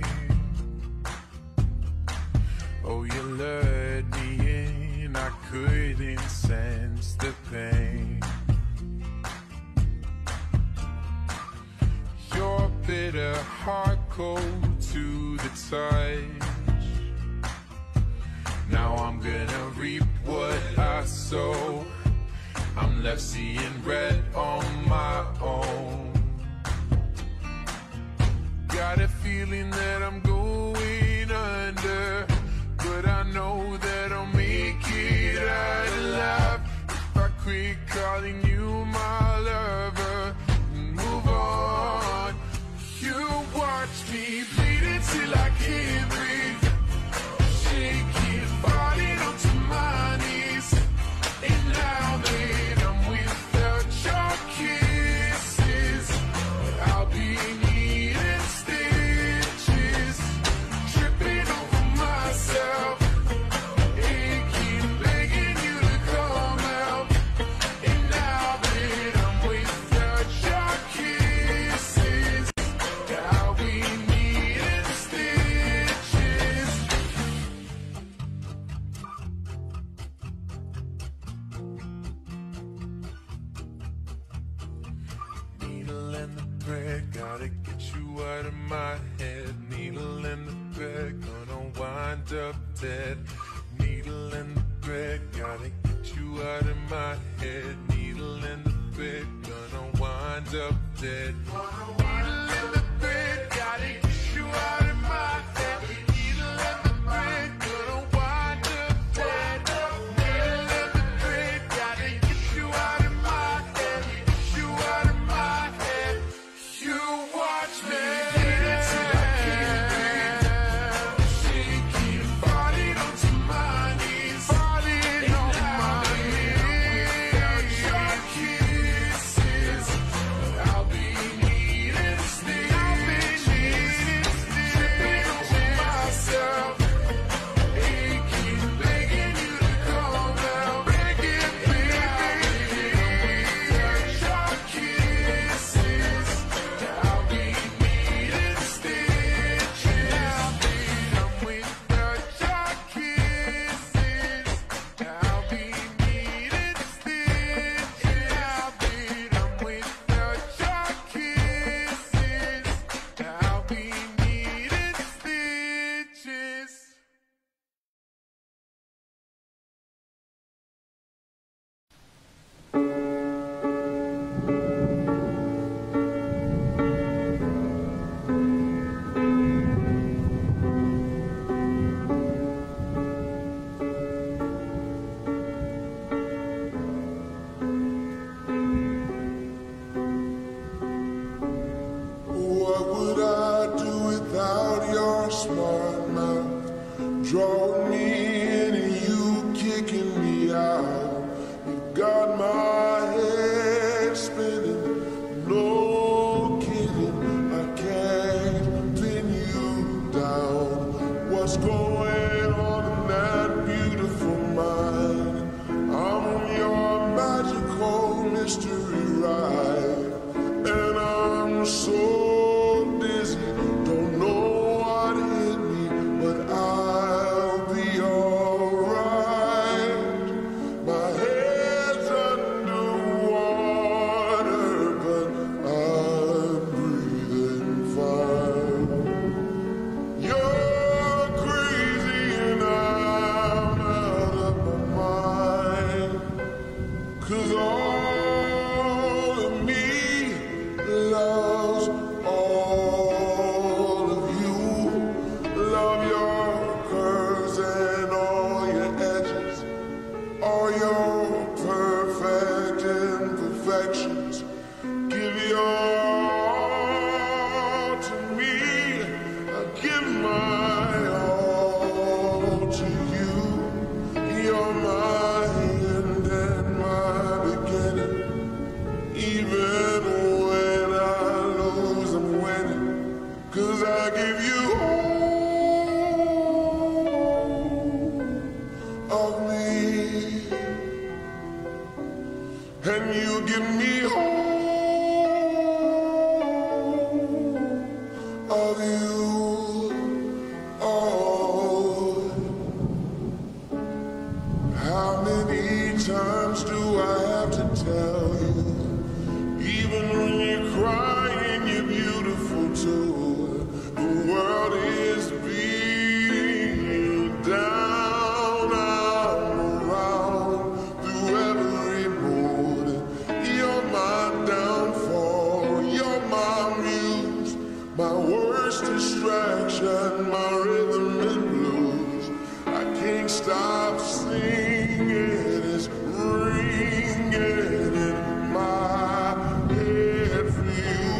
oh, you lured me in, I couldn't sense the pain. Your bitter heart cold to the touch. Now I'm gonna reap what I sow. I'm left seeing red on my own. Got a feeling that I'm going under, but I know that I'll make it out alive if I quit calling you my lover. Move on. You watch me bleeding till I can't breathe, shaking, falling onto my knees. And now that I'm without your kisses, I'll be needing stitches, tripping over myself, aching, begging you to come out. And now that I'm without your kisses, I'll be needing stitches. Needle and the thread, gotta get you out of my head. Needle and the thread, gonna wind up dead. Needle and the thread, gotta get you out of my head. Needle and the thread, gonna wind up dead. Needle and the thread, gotta get you out of my head. Needle and the thread, gonna wind up dead. Needle and the thread, gotta get you out of my head. Get you out of my head. You watch me bleeding till I can't breathe, shaking, falling onto my knees, falling on my knees. Without your kisses, I'll be needing stitches, tripping over myself, aching, begging you to come out, begging, begging. Without your kisses, I'll be needing stitches. Now that I'm without your kisses, I'll be needing stitches. Now that I'm without your kisses, I'll be needing stitches. What would I do without your smart mouth? Drawing me in and you kicking me out. You got my head spinning, no kidding. I can't pin you down. What's going on in that beautiful mind? I'm on your magical mystery ride, and I'm so dizzy, don't know what hit me, but I'll be my worst distraction, my rhythm and blues. I can't stop singing, it's ringing in my head for you.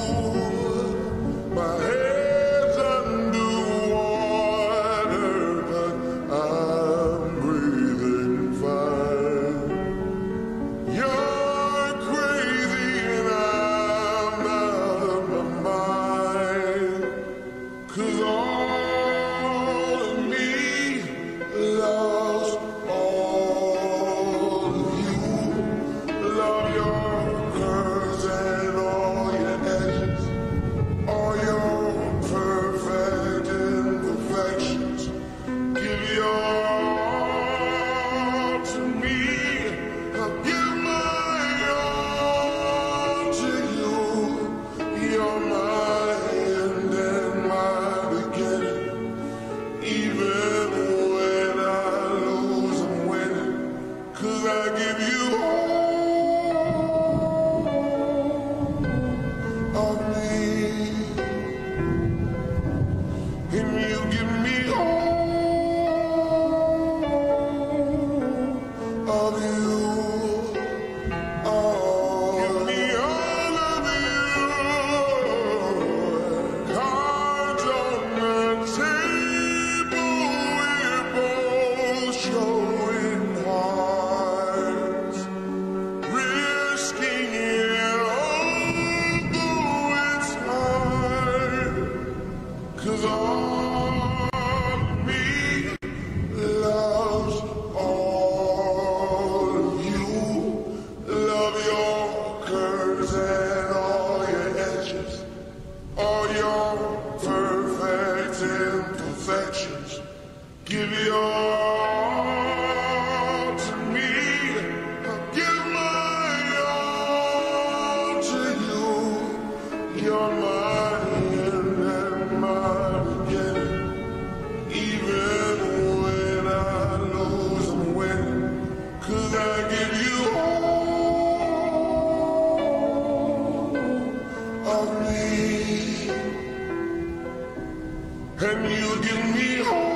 My head's underwater, but I'm breathing fine. You're crazy and I'm out of my mind, 'cause all of me loves all of you. Love your curves and all your edges, all your perfect imperfections. Give your all to me. I'll give my all to you. You're my end and my beginning. Even when I lose, I'm winning. 'Cause I give you all of me, and you give me all of you. Oh, give me all of you. Cards on the table, we're both showing hearts, risking it although it's hard. 'Cause all of me loves all of you. Love your curves and all your edges, all your perfect imperfections. Give your all to me. I'll give my all to you. You're my end and my beginning. Even when I lose, I'm winning. 'Cause I give you all of me, and you give me all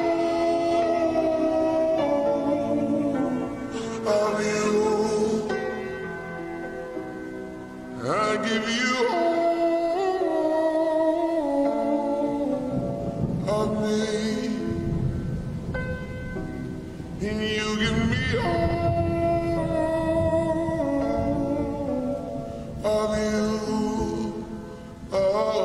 of you. I give you all of me, and you give me all of you. Oh.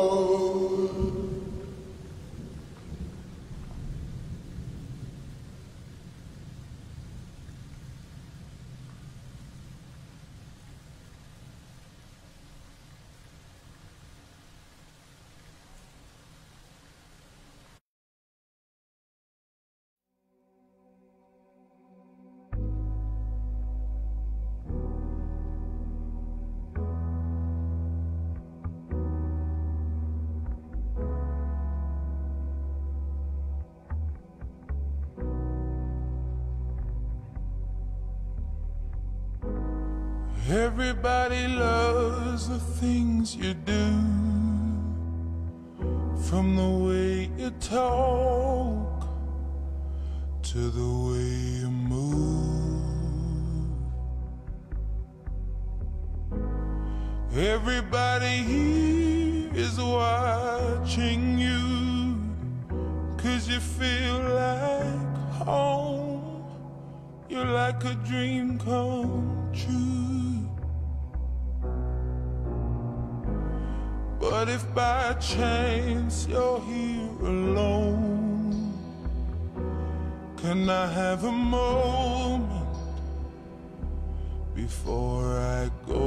Everybody loves the things you do, from the way you talk to the way you move. Everybody here is watching you, 'cause you feel like home. You're like a dream come true. But if by chance you're here alone, can I have a moment before I go?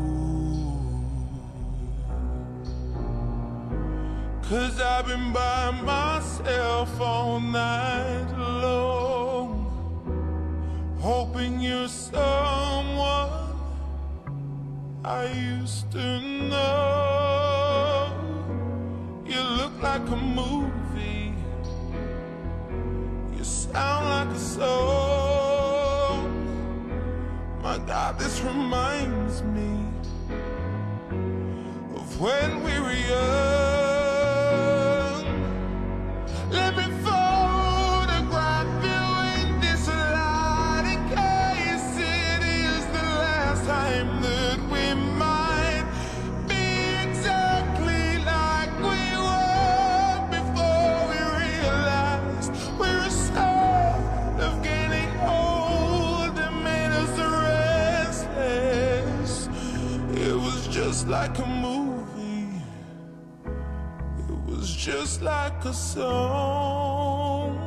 'Cause I've been by myself all night long, hoping you're someone I used to know. You look like a movie, you sound like a song. My God, this reminds me of when we were young. like a movie. It was just like a song.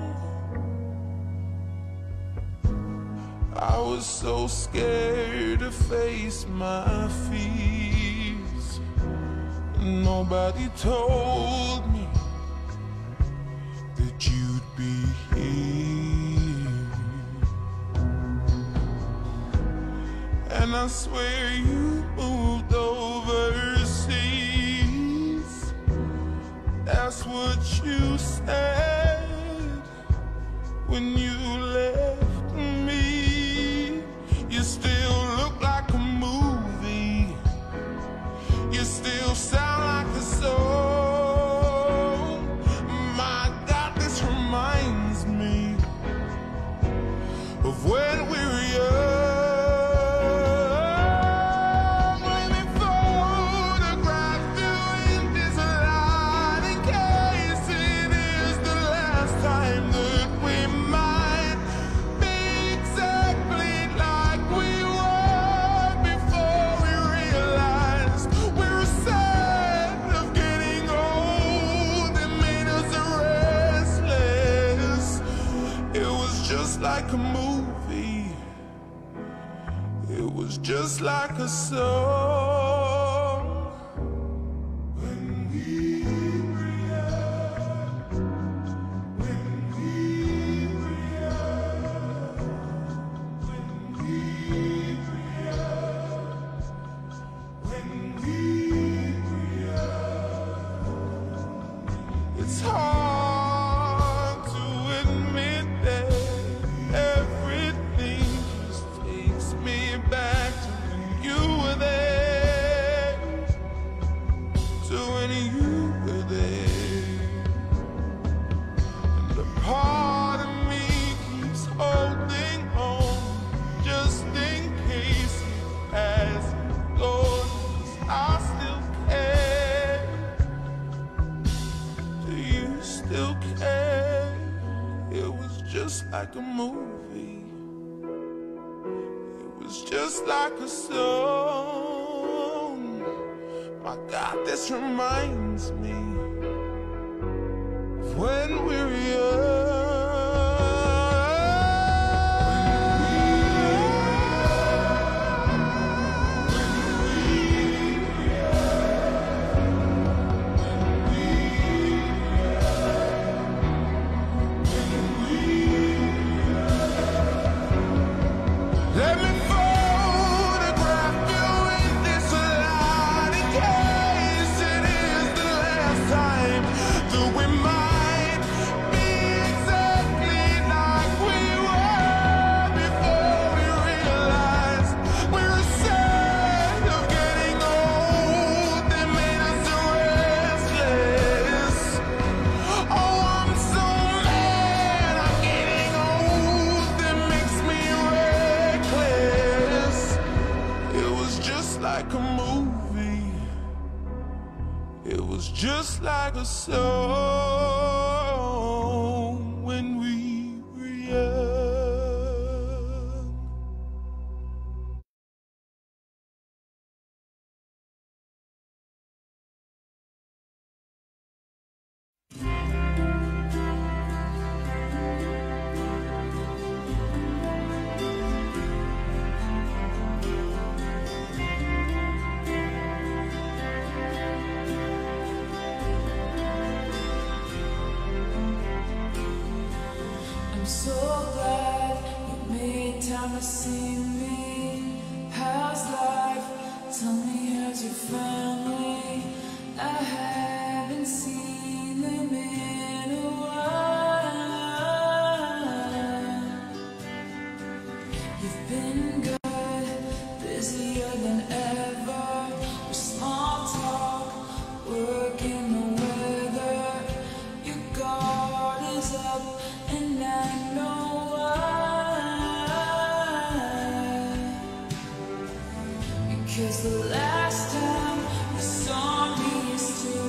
I was so scared to face my fears. Nobody told me that you'd be here. And I swear you moved overseas. That's what you said when you left me. You still look like a movie. You still sound like a song. My God, this reminds me of when we were young. Let me photograph you in this light in case it is the last time that we might be exactly like we were before we realized we were sad of getting old. It made us restless. It was just like a movie. It was just like a song. When we were young, when we were young, when we were young, when we were young. It's hard to admit that everything just takes me back to when you were there, to when you were there. And a part of me keeps holding on just in case it hasn't gone, 'cause I still care. Do you still care? It was just like a movie. It was just like a song. My God, this reminds me of when we were young. Let me photograph you in this light in case it is the last time that we might be exactly like we were before we realized we were sad of getting old. They made us restless. Oh, I'm so mad I'm getting old. It makes me reckless. It was just like a movie. It was just like a song when we were young. I'm so glad you made time to see me. How's life? Tell me, how's your family? I haven't seen them in a while. You've been good, busier than ever. With small talk, working the weather. Your guard is up, and I know why. Because the last time you saw me is too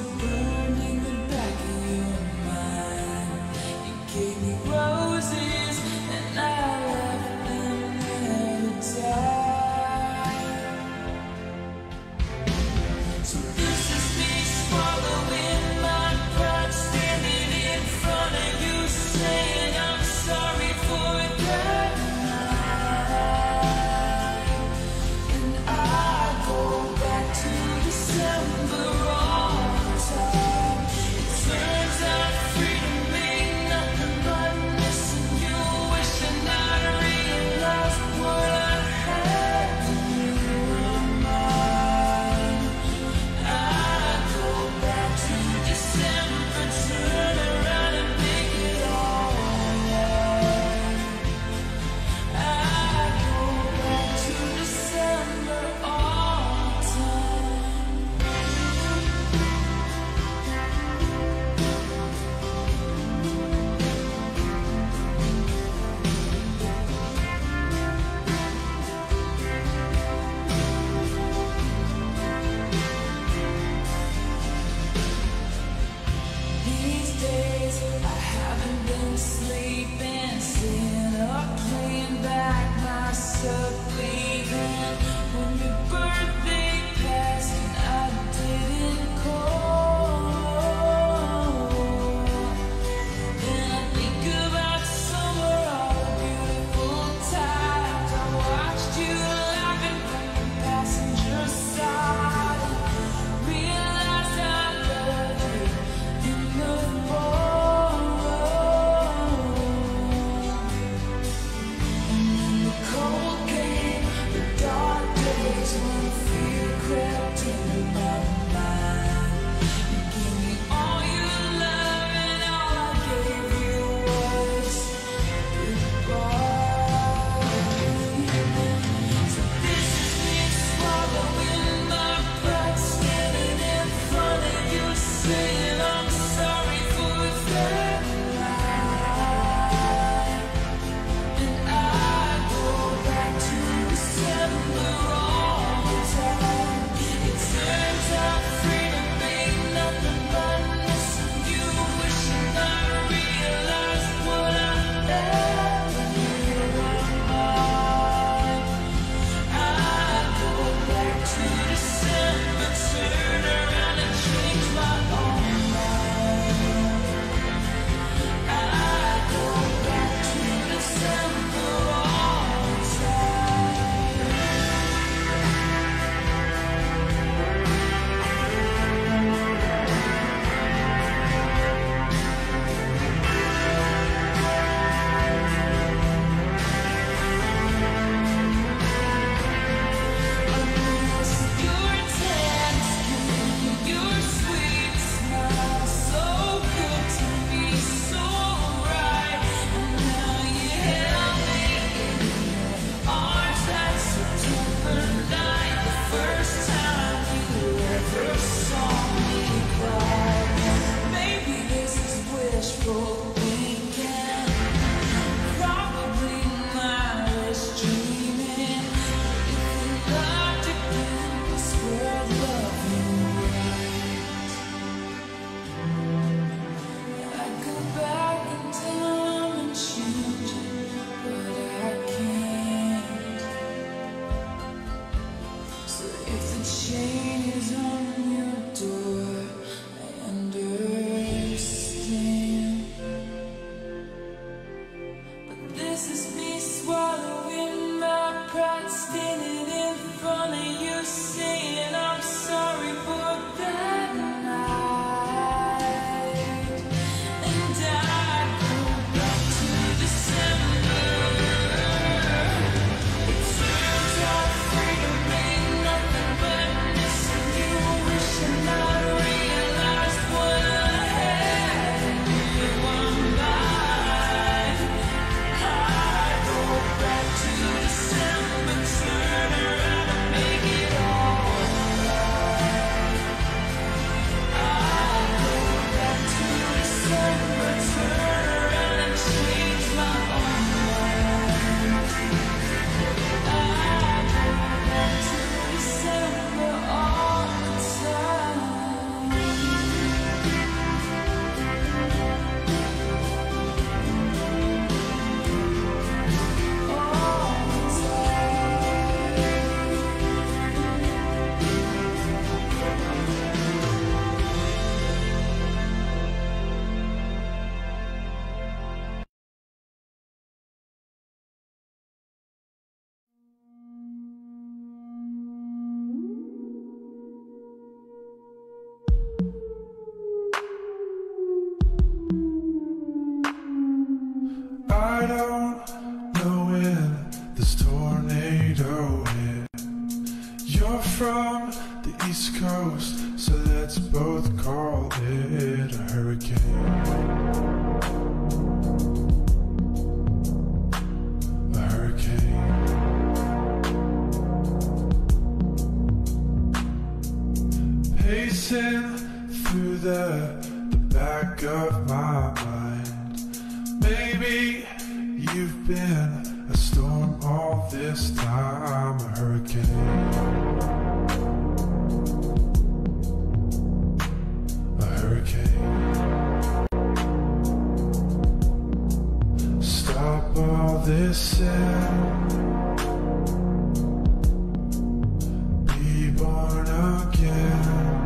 back myself leaving when your birthday passed and I didn't call. And I think about summer, all the beautiful times I watched you laughing from the passenger side and realized I love you in the fall. And then the cold came, the dark days when fear crept into my mind. You gave me all your love and all I gave you was goodbye. So this is me swallowing my pride, standing in front of you, saying I'm sorry for that night. And I go back to December all the time. It turns out freedom ain't nothing but missing you, wishing I realized what I had when you were mine. I go back to December, turn around and change my own mind. I go back to December all the time. I miss your tan skin, your sweet smile, so good to me, so right. And now you held me in your arms that September night, the first time you ever saw me cry. Maybe this is wishful thinking, probably mindless dreaming. If we loved again, I swear I'd love you right. I'd go back in time and change it, but I can't. So if the chain is on your door, I understand. But this is me swallowing my pride, standing in front of you, saying I'm sorry for that night. And I go back to December. It turns out freedom ain't nothing but missing you, wishing I realized what I had when you were mine. I go back to December, turn around and make it all right. I go back to December, turn around and change my own mind. I go back to December all the time. All the I don't know when this tornado hit. You're from the East Coast, so let's both call it a hurricane. A hurricane. Pacing through the, the back of my mind. Maybe you've been a storm all this time, a hurricane. A hurricane. Stop all this in. Be born again.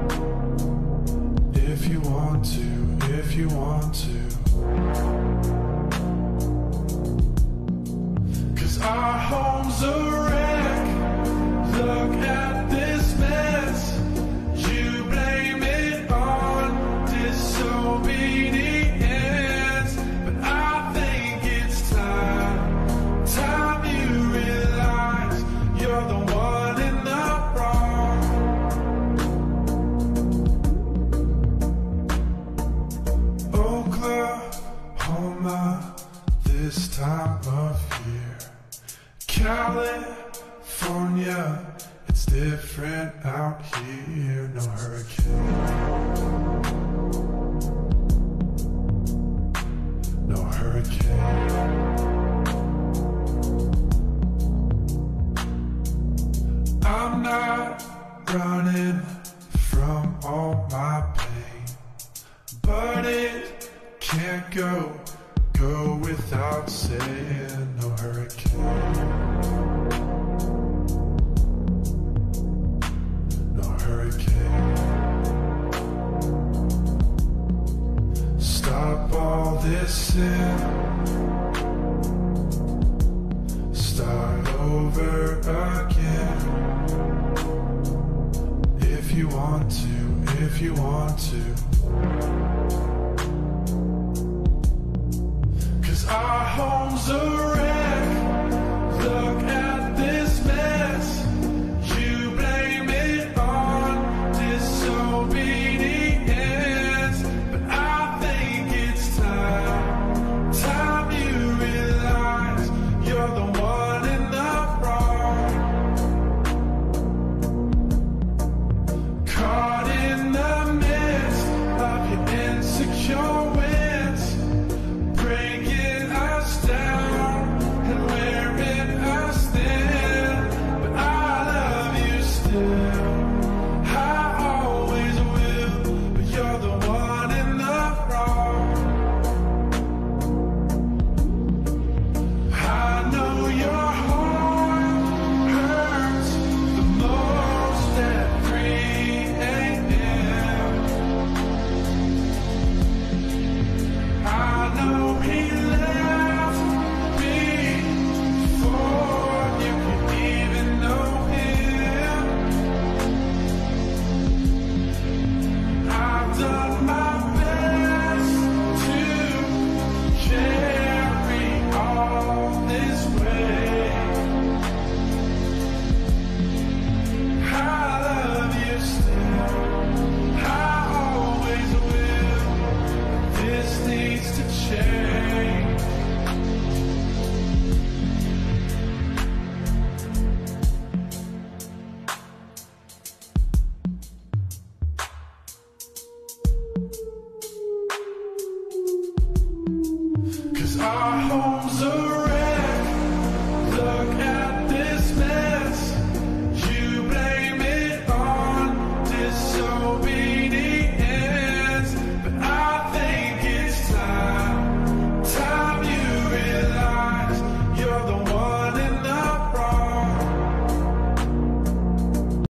If you want to, if you want to. Cause our home's a wreck. Look at this mess. You blame it on disobedience, but I think it's time, time you realize you're the one in the wrong. Oklahoma, this time of year. California, it's different out here. No hurricane, no hurricane. I'm not running from all my pain, but it can't go, go without saying no hurricane. No hurricane. Stop all this sin. Start over again. If you want to, if you want to.